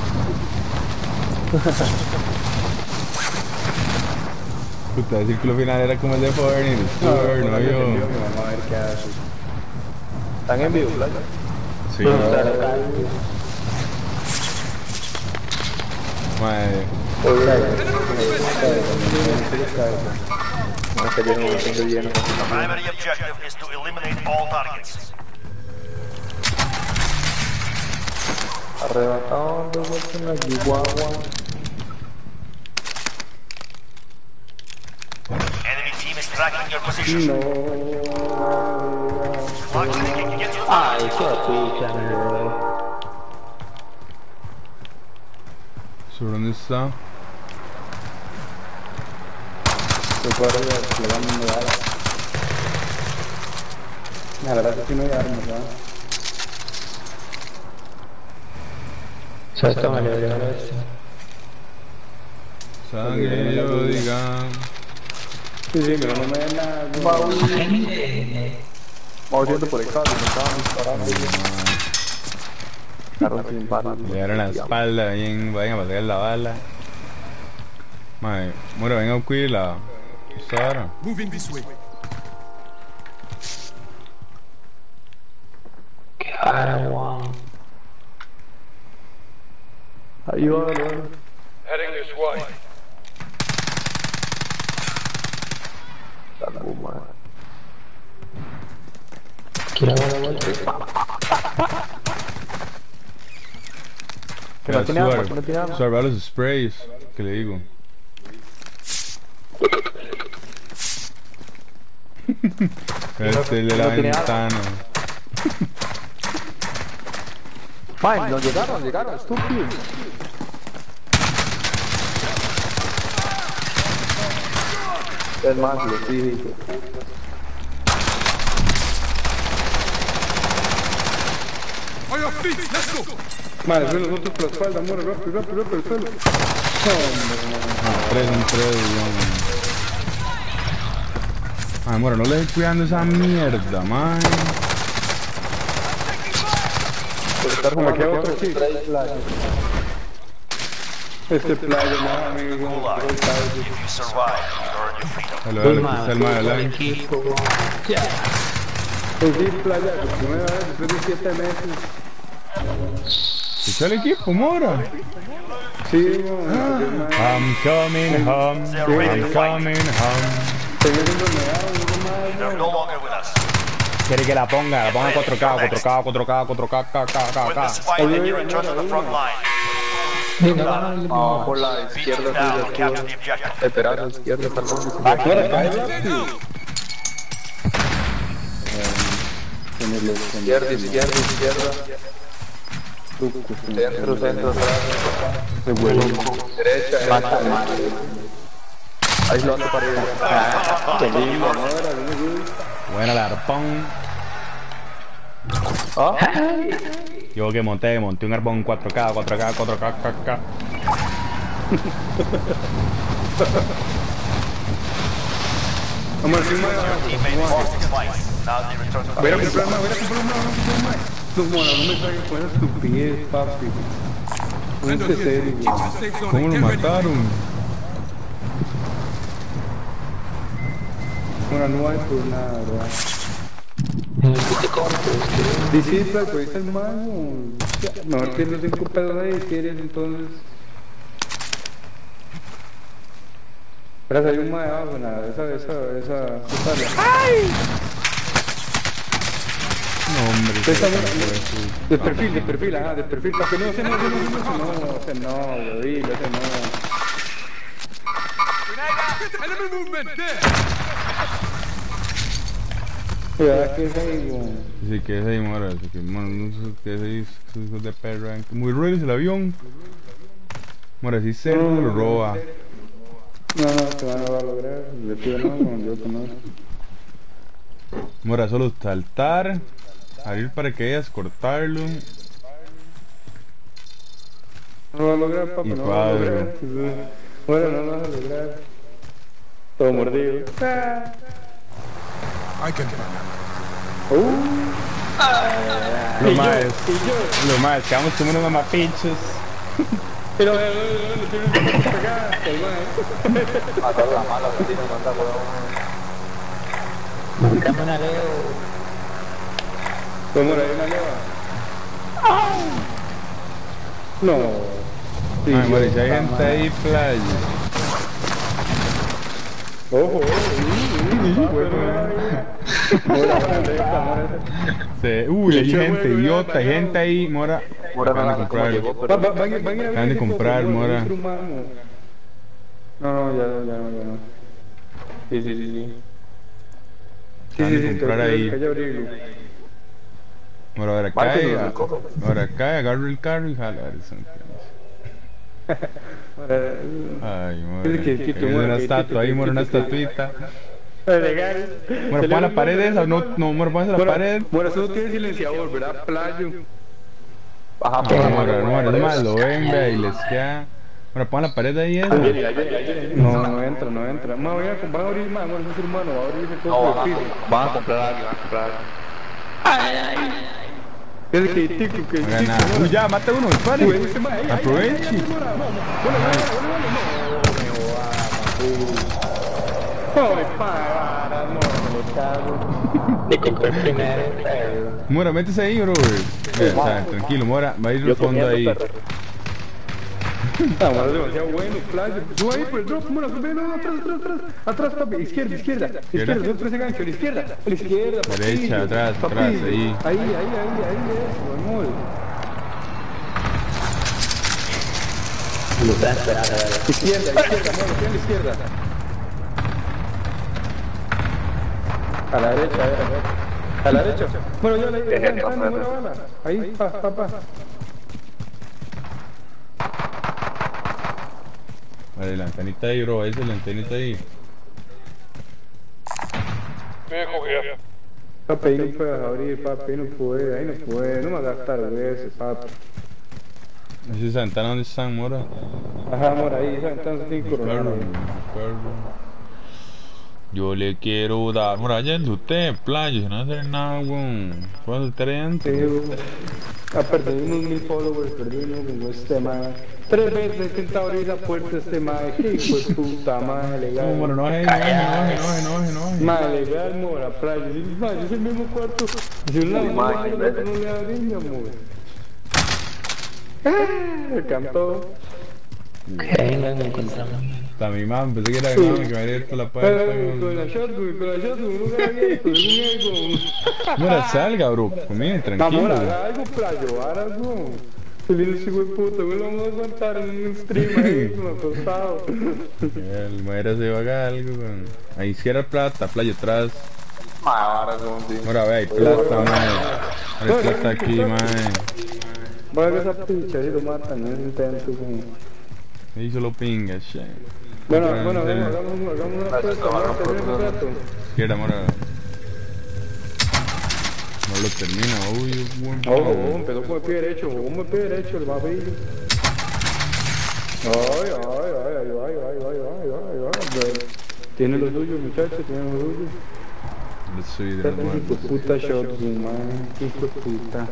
Puta, el círculo final era como el de Fortnite, el Tour, no yo. Mi mamá a ver qué hace. ¿Están en vivo, Playa? Sí. Madre. The primary objective is to eliminate all targets. Arrebatado de vuelta en la Chihuahua. Enemy team is tracking your position. No. Clock ticking. Get your Ay, qué picha, me ¿Sobre dónde está? Se puede desplegar una bala. La verdad es que no hay armas, ¿verdad? ¿Sabes cómo le voy a dar esto? Sangre yo diga. Sí, sí, pero no me den nada. Vamos yendo por el cable, me estaban disparando. Carro sin balas. Le dieron la espalda, bien, vayan a pasar la bala. Madre, bueno, venga a cuidar la... ¿Esta ahora? Moving this way. Caraguán. Ahí va, va. Heading this way. Dale, madre. Quiero dar la vuelta. Que no tiene armas, que no tiene armas. Suave a los sprays, que le digo. Este el de la ventana. Fine, nos llegaron, nos llegaron, estúpido. Es más, lo dije. On your feet, let's go. Madre, ven nosotros por la espalda, muere, rápido, rápido, rápido, el suelo. Ah, tres en tres, ah, bueno, no le estoy cuidando esa mierda, man. Por estar como aquí otro chico. Este playo, no, amigo. Gulag. If you survive, you earn your freedom. Dale, dale, que está el más adelante. Equipo, ya. Pues sí, playa, por primera vez después de siete meses. ¿Está el equipo, Mora? Sí, no, I'm coming home, I'm coming home. They're no longer with us. Quiere que la ponga, la ponga cuatro K, cuatro K, cuatro K, cuatro K, K, K, K, Win K. this fight and you return to the front line. No, por la Beat them izquierda down tuya, and capture the objective. esperar a la izquierda, perdón. Izquierda, izquierda, izquierda. Centro, centro, atrás. Derecha, derecha. Ahí lo ando para arriba. Buena la arpón. ¿Ah? Yo que monté, monté un arpón cuatro K, cuatro K, cuatro K, K, K. Vamos a decir, Teammate lost his life. Now they return to the voy a base. comprar más, voy a comprar más, voy a comprar más. No, mora, no me traigas con esa estupidez, papi. Ponte serio, güey. ¿Cómo lo mataron? Mora, no hay por nada, ¿verdad? Sí, sí, pero ahí está el mago. Mejor que los cinco pedos ahí, quieres entonces. Pero hay un más abajo, nada, esa, esa, esa, esa. ¡Ay! No, hombre. Esa, de perfil, de perfil, ajá, de perfil, para que no, ese no, ese no, ese no, ese no, güey, ese no. Enemy movement there. Cuidado que es ahí, güey. Sí, que es ahí, Mora. Así que, bueno, no sé qué es ahí, esos hijos de perra. Muy ruido es el avión. Mora, si se lo roba. No, no, que van a lograr, le pido no, como yo conozco. Mora, solo saltar, abrir paracaídas, cortarlo. No lo va a lograr, papá, Y no lo va a padre. lograr. Bueno, no lo vas a lograr. Todo mordido. I can. Lo más, lo más, que vamos como unos mamapichos. Pero, pero, pero, pero, tiene que pegar, el man. Matar la mala, que tiene que matar, weón. Marcame una leo. ¿Cómo era una leva? No. Sí, Ay, Mora, yo, si hay gente mamá. ahí, playa. Ojo, ojo, uy, uy, bueno, Mora, Mora, Se, uy, hay gente idiota, hay gente ahí, Mora. Mora, Van a no, como comprar. llegó, Va- pero... va- van a- van a ir a ver Acaban de ese comprar, coco, Mora. otro mamo. No, no, ya, no, ya, no, ya no. Sí, sí, sí, sí. Sí, Acaban sí, de sí, comprar que- ahí. que haya abrirlo. Mora, ahora Márquenlo cae, en el cojo. ahora cae, agarro el carro y jala. Ahora, Ay, Mora. Es que- que Hay tú, una Mora, que- estatua ahí, que- Mora, una que- que- estatuita. legal. Mora, pon la pared esa, no, no, Mora, pon la Mora, pared. Mora, eso no tiene silenciador, ¿verdad? Playo. Ajá, No, pero... Mora, no, Mora, es más, lo ven, vea, y les queda. Mora, pon la pared ahí esa. No, no entra, no entra. Ma, voy a, van a abrir más, bueno, es hermano, va a abrir ese No, coco de van a, piso. van a comprar algo, van a comprar algo. Es que tico, que No haga tico, nada. Uy, ya, mata uno, dispare. Uy, ese ma, ahí, ahí, ahí, Aproveche. ahí, Mora, vamos. Bueno, bueno, bueno, bueno, no. Ay, para, no, me cago. Le compré primero, pero... Mora, métese ahí, bro. Vea, o sea, tranquilo, Mora, va a ir el fondo ahí. Ah, Mora, es demasiado bueno, playo. Sube ahí por el drop, Mora, sube, no, atrás, atrás, atrás. Atrás, papi, izquierda, izquierda. Izquierda, no tres gancho, a la izquierda. A la izquierda, papi. Derecha, atrás, Papi, atrás, ahí. Ahí, ahí, ahí, ahí, eso, amor. Lo están esperando, a ver. Izquierda, izquierda, amor, aquí a la izquierda. A la derecha, a ver, a ver. A la derecha. Bueno, ya le ya le entrando, buena bala. Ahí, pa, pa, pa. Vale, la antenita ahí, bro, ahí es la antenita ahí. Vehicle here. Papi, ahí no puedes abrir, papi, ahí no puede, ahí no puede. No me va a gastar ese, papi. Esa es Santana, ¿dónde están, Mora? Ajá, amor, ahí, esa ventana tiene Carro, coronado. carro. Yo le quiero dar. Por allá en usted, playa, si no hacer nada, weón. ¿Puedo estar adentro? Sí, weón. Ha perdido unos mil followers, perdido uno con este mae. Tres veces he intentado abrir la puerta a este mae. Qué hijo de puta, mae, legal. No, bueno, no baje, no baje, no baje, no baje, no baje, no baje. Mae, legal, mora, playa. Yo digo, mae, es el mismo cuarto. Si un lado no hay, el otro no le abrí, mi amor. Ah, me cantó. Venga, me encontramos. Hasta mi mamá, pensé que era mi mamá que me había abierto la puerta. Con con la shotgun, con la shotgun, no me abierto, es un ego. Mora, salga, bro. Conmigo, tranquilo. Amor, haga algo, playo, ahora no. El hijo de puta, me lo vamos a aguantar en un stream ahí, con los costados. El muera se va a hacer algo, weón. Ahí izquierda plata, playa atrás. Ahora son sí. Ahora ve, hay plata, mae. Ahora hay plata aquí, mae. Voy a ver esa picha y lo matan, es intento como... Ahí solo pinga, che. Bueno, bueno, hagamos, hagamos, hagamos una apuesta, vamos a tener un rato. Izquierda, mora. No lo termina, uy, buen Oh, oh, empezó con el pie derecho, con el pie derecho, el babillo. Ay, ay, ay, ay, ay, ay, ay, ay, ay, ay. Tiene lo suyo, muchachos, tiene lo suyo. Yo soy de Esta los es hijo de puta shotgun, man, hijo de puta.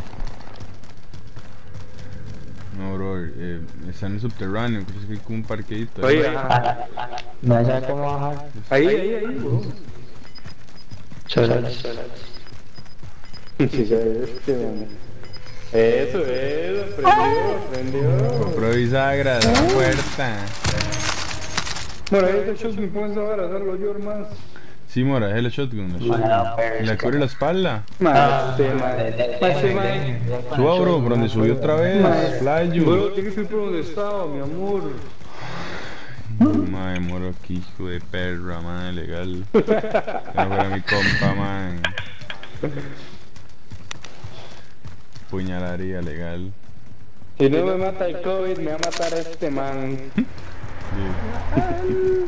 No, bro, eh, está en el subterráneo, creo que es como un parqueadito. Oye, ahí. ajá. ¿Me vas a ver cómo bajar? Ahí, ahí, ahí, bro. Solo. Sí, ya es que, man. Eso, eso, prendió, prendió. Compró bisagra, la puerta. Bueno, ahí está shotgun, pónganse ahora, salgo yo, hermano. Sí, mora, es el shotgun. El shotgun. Le cubre la espalda. Mate, mate, mate, mate. Suba, bro, por donde subió otra vez. Playo. Bro, tienes que ir por donde estaba, mi amor. Madre, moro aquí, hijo de perra, madre, legal. Que no fuera mi compa, man. Puñalaría legal. Si no me mata el COVID, me va a matar este man. Sí.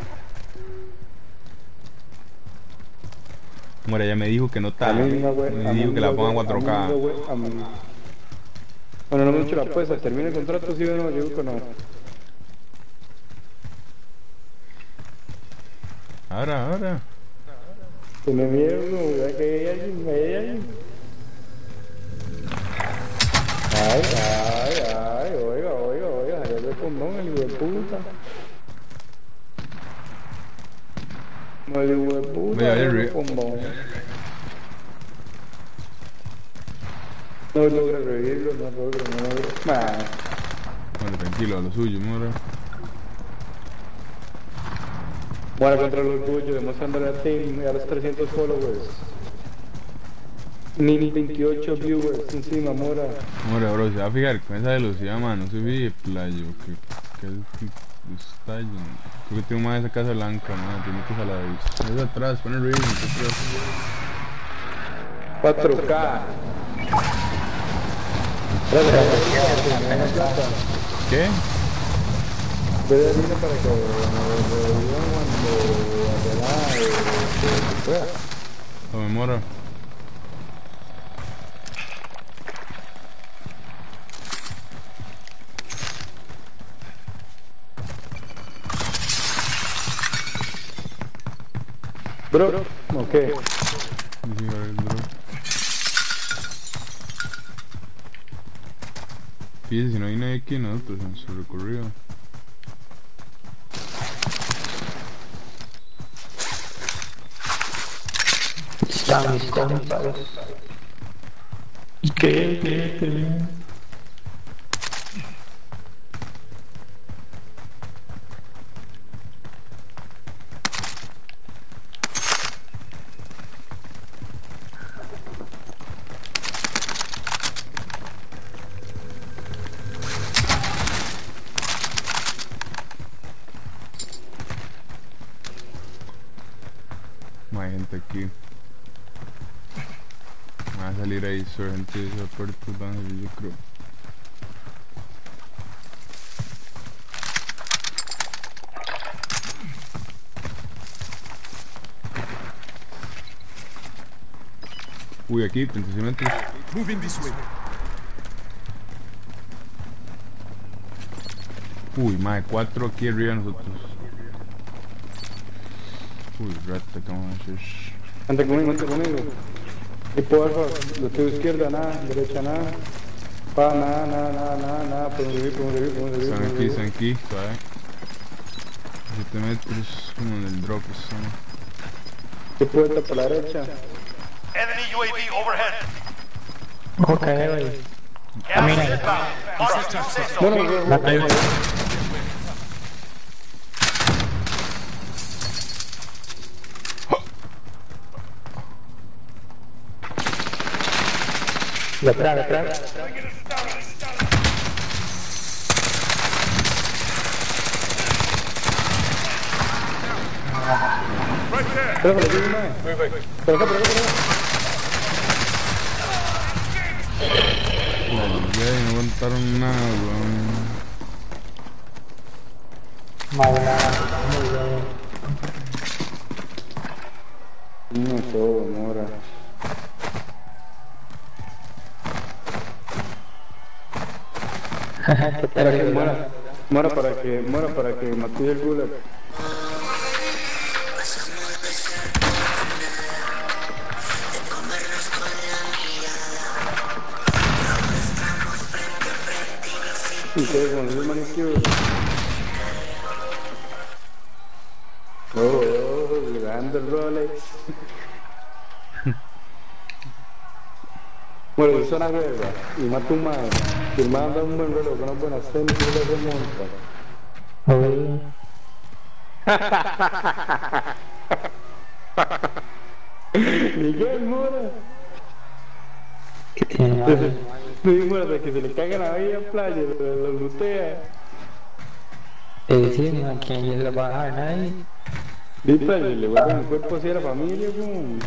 Mora, ya me dijo que no está. A mí no, güey. Me a dijo mí que la no, ponga güey, cuatro a mí K. no, güey, a mí. Bueno, no me he hecho la apuesta. Termina el contrato, sí o no, yo digo que no. Ahora, ahora. Tiene miedo, güey, que hay alguien, hay alguien. Ay, ay, ay, oiga, oiga, oiga, salió de condón el hijo de puta. No, el hijo de puta, Vaya, salió de re- condón. No logra revivirlo, no logra, no logra. Nah. Bueno, tranquilo, a lo suyo, mora. Bueno, contra el orgullo, demostrándole a Team y a los trescientos followers. Mil veintiocho viewers encima, mora. Mora, bro, se va a fijar con esa velocidad, man. No se fije, playo. Que, que, que está yo. Creo que tengo más de esa casa blanca, man. Tiene que salir ahí. Es atrás, pon el ring, atrás. cuatro K. ¿Qué? Ve de vino para que lo digan cuando se pueda. Tome, mora. Bro, ok. Sí, a ver, bro. Fíjese, si no hay nadie aquí, nosotros en su recorrido. Están mis compas. ¿Qué? ¿Qué? ¿Qué? No hay gente aquí. Va a salir ahí, su gente de esa puerta van a salir, yo creo. Uy, aquí, treinta y seis metros. Moving this way. Uy, más de cuatro aquí arriba de nosotros. Uy, rata, ¿cómo haces? Anda conmigo, anda conmigo. Y porfa, lo tengo izquierda, nada, derecha, nada. Pa, nada, nada, nada, nada, nada. Podemos subir, podemos subir, podemos subir. Están podemos aquí, subir. están aquí, suave. siete metros, como en el drop están. ¿Qué puerta para la derecha? Enemy U A V overhead. Ojo que hay, güey. Gas is inbound. Mark the new safe No, zone. no, no, La no. traigo. Detrás, detrás. Espera, por aquí, mae. Por acá, por acá, por acá. La ligué y no aguantaron nada, weón. Mala, muy bien. No, todo, mora. ¿Qué Para que tal? muera. Mora para que, mora para que matee el gulag. Y ustedes con el manicure. Oh, oh, grande el Rolex. Bueno, hizo una guerra y mata un man. Y el man anda un buen reloj, con unas buenas tenis y le remonta. Miguel Mora. ¿Qué tiene mal? Miguel Mora, de que se le caga la vida en playa, lo, lo lutea. Eh, sí, no, ¿a quién le va a dejar? Nadie. Listo, y le vuelven el cuerpo así a la familia, como.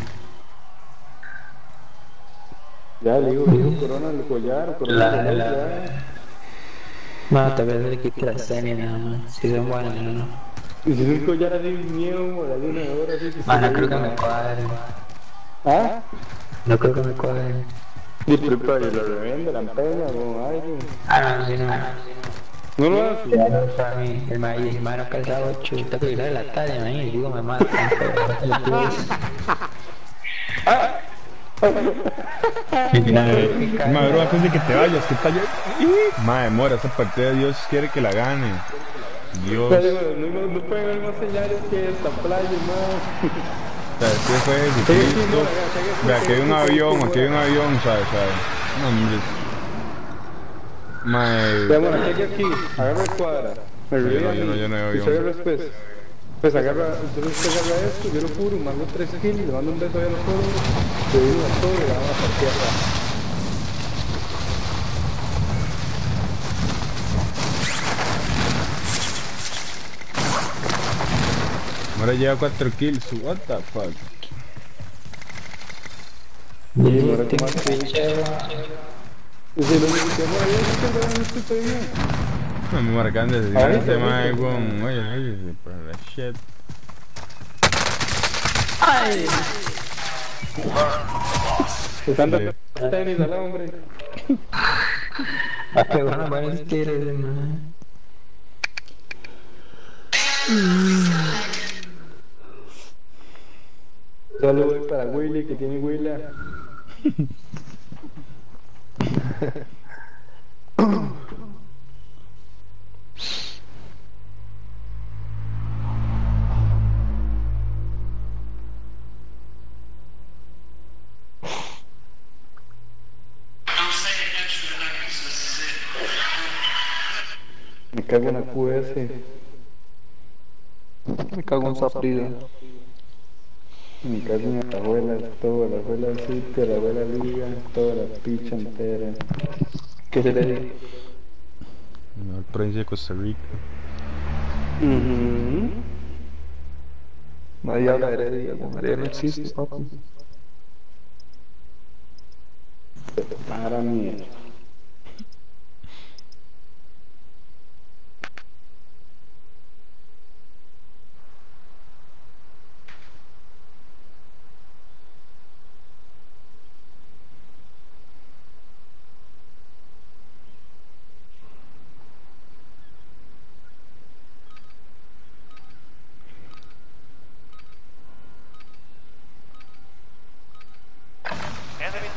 Ya le digo, digo, corona el collar, corona La- el la- collar, ya. No, tal vez le quite las tenis nada más. Si son buenas, no. Y si es un collar así, miedo, mora, de una hora así. que Ah, se no creo ve- que me cuadre. ¿Ah? No creo que me cuadre. Y pero y lo revende, la empeña, como algo. Ah, no, sí, no. No lo hace. Ya no para mí. El ma- y el mano calzado ocho. Tengo que ir a la tarde, man. Y digo, me matan. Madre, bro, antes de que te vayas, ¿qué tal? Madre, mora, esa partida Dios quiere que la gane. Dios. Pero, no, no, no puede haber más señales que esta playa, man. O sea, ¿qué fue eso? Sí, ¿Qué sí, no, hizo? acá, acá, Vea, acá, aquí hay un acá, avión, acá, aquí hay un acá. avión, ¿sabes? ¿Sabes? No, hombre. Ya, Mae. bueno, aquí, aquí, agarra el cuadra. Me Yo no, reviva yo no, yo no veo y avión. se agarra después. Pues agarra, entonces usted agarra esto, yo lo juro, mando tres kills, le mando un beso ahí a los todos, le digo a todos y le vamos a partir acá. Ahora lleva cuatro kills, what the fuck. Y ahora Tengo como que echar. y si lo único que no había es que no estoy todavía. No me marcan de asesinar a Ahorita, este mae ahorita. con. Oye, oye, para la shit. Están Sí. dando tenis al hombre. Ah, qué bueno, buenos tiros, man. Saludos para Willy, que tiene Willa. Me cago en la Q S. Me cago en Saprida. Me cago en la abuela, toda la abuela City, la abuela Liga, toda la picha entera. ¿Qué se le dice? La mejor provincia de Costa Rica. Mhm. Nadie habla de Heredia, con Heredia no existe, papi. Para mí.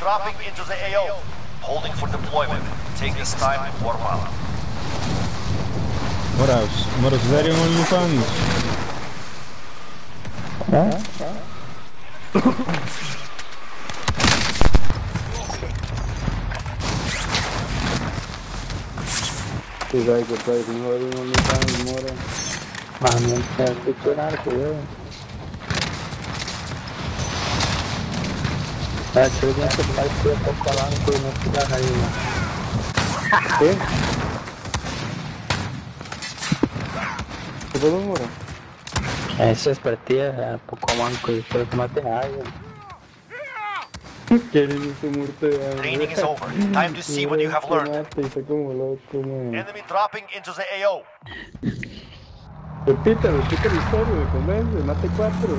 dropping into the A O. Holding for deployment. Take this time to warm up. Moras, Moras, serio en OnlyFans. Sí, sabes que traes un joder un OnlyFans, Mora. Mami, te escucho un arco, yo. Ah, yo ya se partió poco a banco y no tiras ahí. ¿Qué? ¿Qué pasó, Mora? Esas partidas poco a banco y después maten a alguien. Quieren su muerte de hambre. Training is over. Time to see what you have learned. Está como loco, man. Enemy dropping into the A O. Repita, repita la historia, me convence, mate cuatro.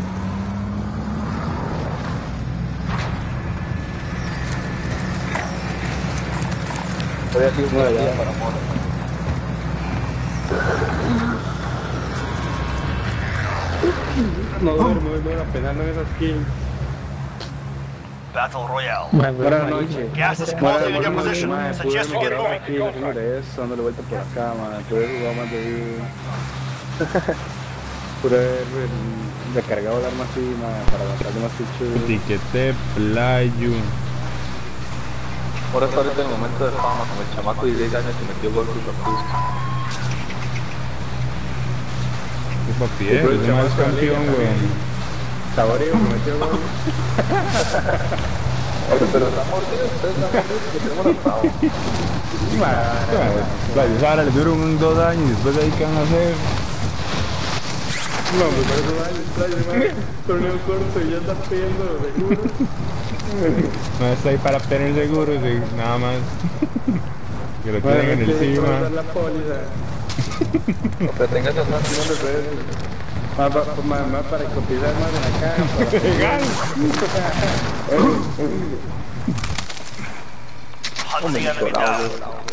Voy a hacer una idea para Mora. No duermo, no era penal, no esas kills. Battle Royale. Buenas noches. Gas is closing in your position. Madre, Suggest you pude get mejorar moving. aquí, sobre eso, dándole vuelta por acá, man. Pude jugar más de vida. Pude haber mm, recargado el arma así, man, para aguantarle más pichu. Etiquete playo. Ahora está ahorita en el momento de fama con el chamaco de diez años que metió gol contra Cruz. Qué papi, eh, es más campeón, weón. Saborío, me metió gol. Oye, pero están mordidos, ustedes están mordidos que tenemos la pavo. Playo, ahora le duran unos dos años y después de ahí qué van a hacer. No, me parece mal, extraño, man. Torneo corto y ya está pidiendo los seguros. No está ahí para obtener seguros y nada más. Que lo tienen en el sí, cima. la póliza. O que tengas esas manos. Más, más, más para cotizar más en la caja. Hunting enemy down.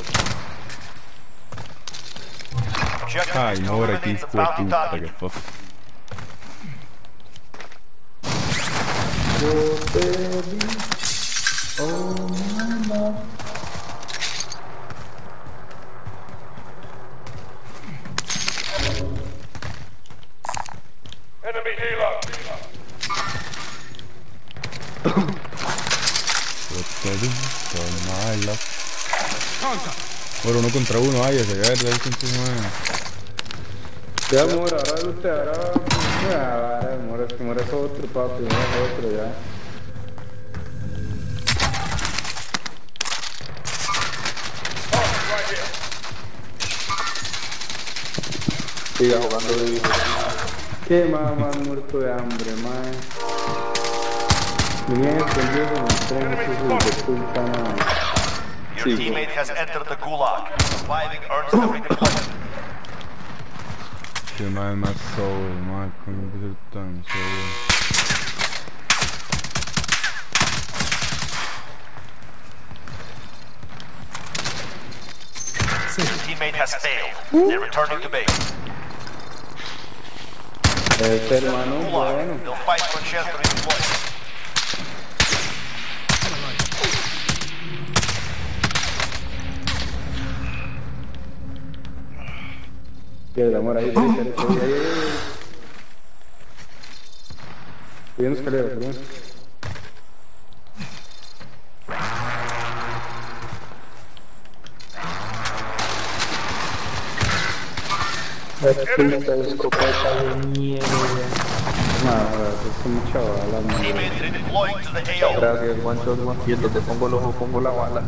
Objective Ay, is to no, ahora aquí eliminate the fue bounty puta, target. que fuck. Enemy healer. Bueno, uno contra uno, váyase, a ver, a ver quién se mueve. Ya, Mora, ahora usted, ahora... Ah, ahora, Mora, es que Mora es otro, papi, Mora es otro, ya. Siga jugando de vivo. Qué mamá muerto de hambre, man. Venía escondido en el tren, eso es de puta, man. Your teammate has entered the gulag. Surviving earns the redeployment. Qué madre más soul, madre, ¿cómo puede ser tan soul? Your teammate has failed. They're returning to base. Este hermano, Gulag. bueno. They'll fight for a chance to redeploy. Pierde amor ahí, ahí, ahí, ahí, ahí, ahí. Subiendo escalera, subiendo escalera. Esta escopeta de mierda. No, es mucha bala, man. Teammate redeploying to the A O. Gracias, one shot, one quieto, te pongo el ojo, pongo la bala.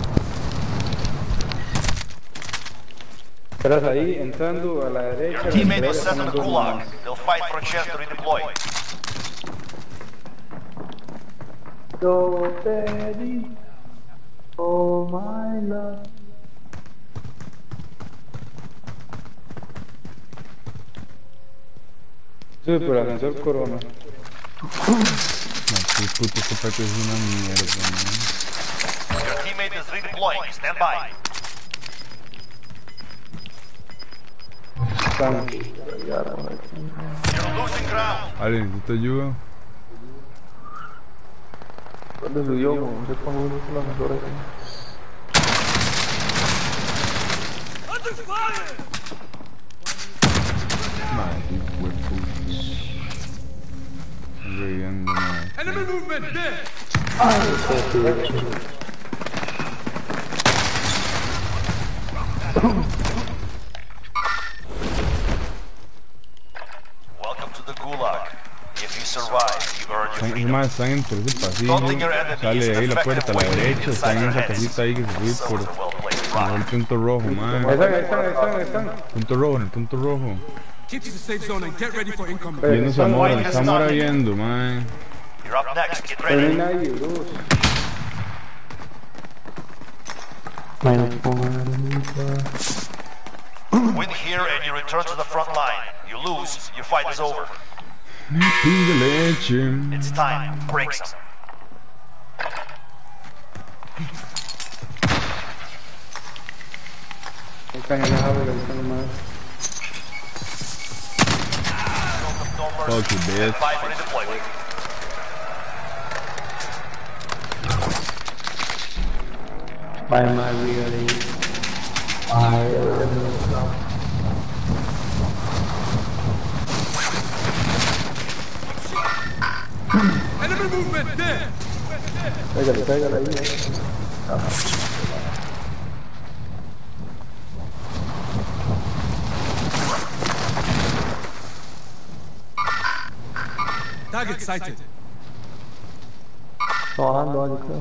Estás ahí, entrando a la derecha. Your teammate la was izquierda, sent to the están dos gulag. más. They'll fight for a chance to redeploy. Yo te di, oh my love. Sí, por ascensor Corona. No, qué puto escopeta es una mierda, man. Your teammate is redeploying. Stand by. Están. You're losing ground. Ale, necesito ayuda. ¿Dónde subió? No sé cuándo uno es la mejor aquí. Madre, qué hueputa. Reviendo, madre. Enemy movement there. Welcome to the Gulag. If you survive, you earn your Están, es freedom. más, están entre ese pasillo. Sale de ahí la puerta a la derecha. Están en esa casita ahí que se sube por, por el punto rojo, madre. Ahí están, ahí están, ahí están, ahí están. Punto rojo, en el punto rojo. Keep to the safe zone and get ready for incoming. Viendo Zamora, Zamora viendo, madre. You're up next. Get Pero no hay ready. nadie, bro. Bueno, ponga. Win here and you return to the front line. You lose, your fight is over. Pin de leche. It's time. Break some. Están en la jaula, están nomás. Fuck you, bitch. Five minute deployment. Vaya más arriba de ahí. Ay, Enemy movement there. Pégale, pégale ahí. Target sighted. No, bajando, algo, creo.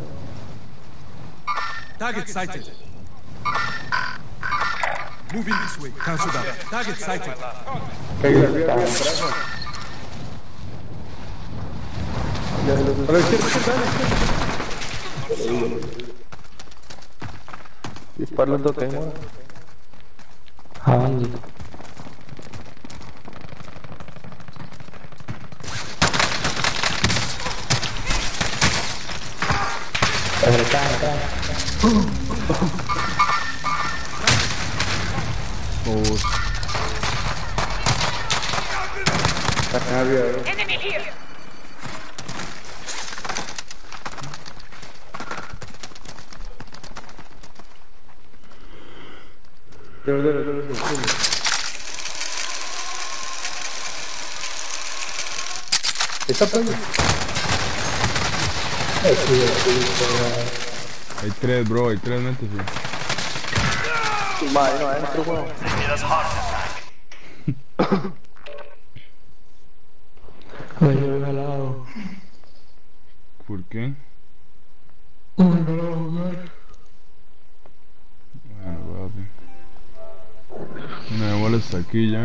Target sighted. Moving this way. Cancel that. Target sighted. Pégale arriba, arriba, atrás. A la izquierda, izquierda, a la izquierda. Dispara los dos, tengo. ¿a dónde? Acá, acá. Oh, Acá arriba, bro. Enemy here. Debe, debe, debe, debe. Está pegando. hay tres, bro, hay tres, métese. Tu madre, no, adentro, weón. It is hard attack. Ay, yo he jalado. ¿Por qué? Ay, no lo voy a jugar. Bueno, papi. Una bola hasta aquí ya.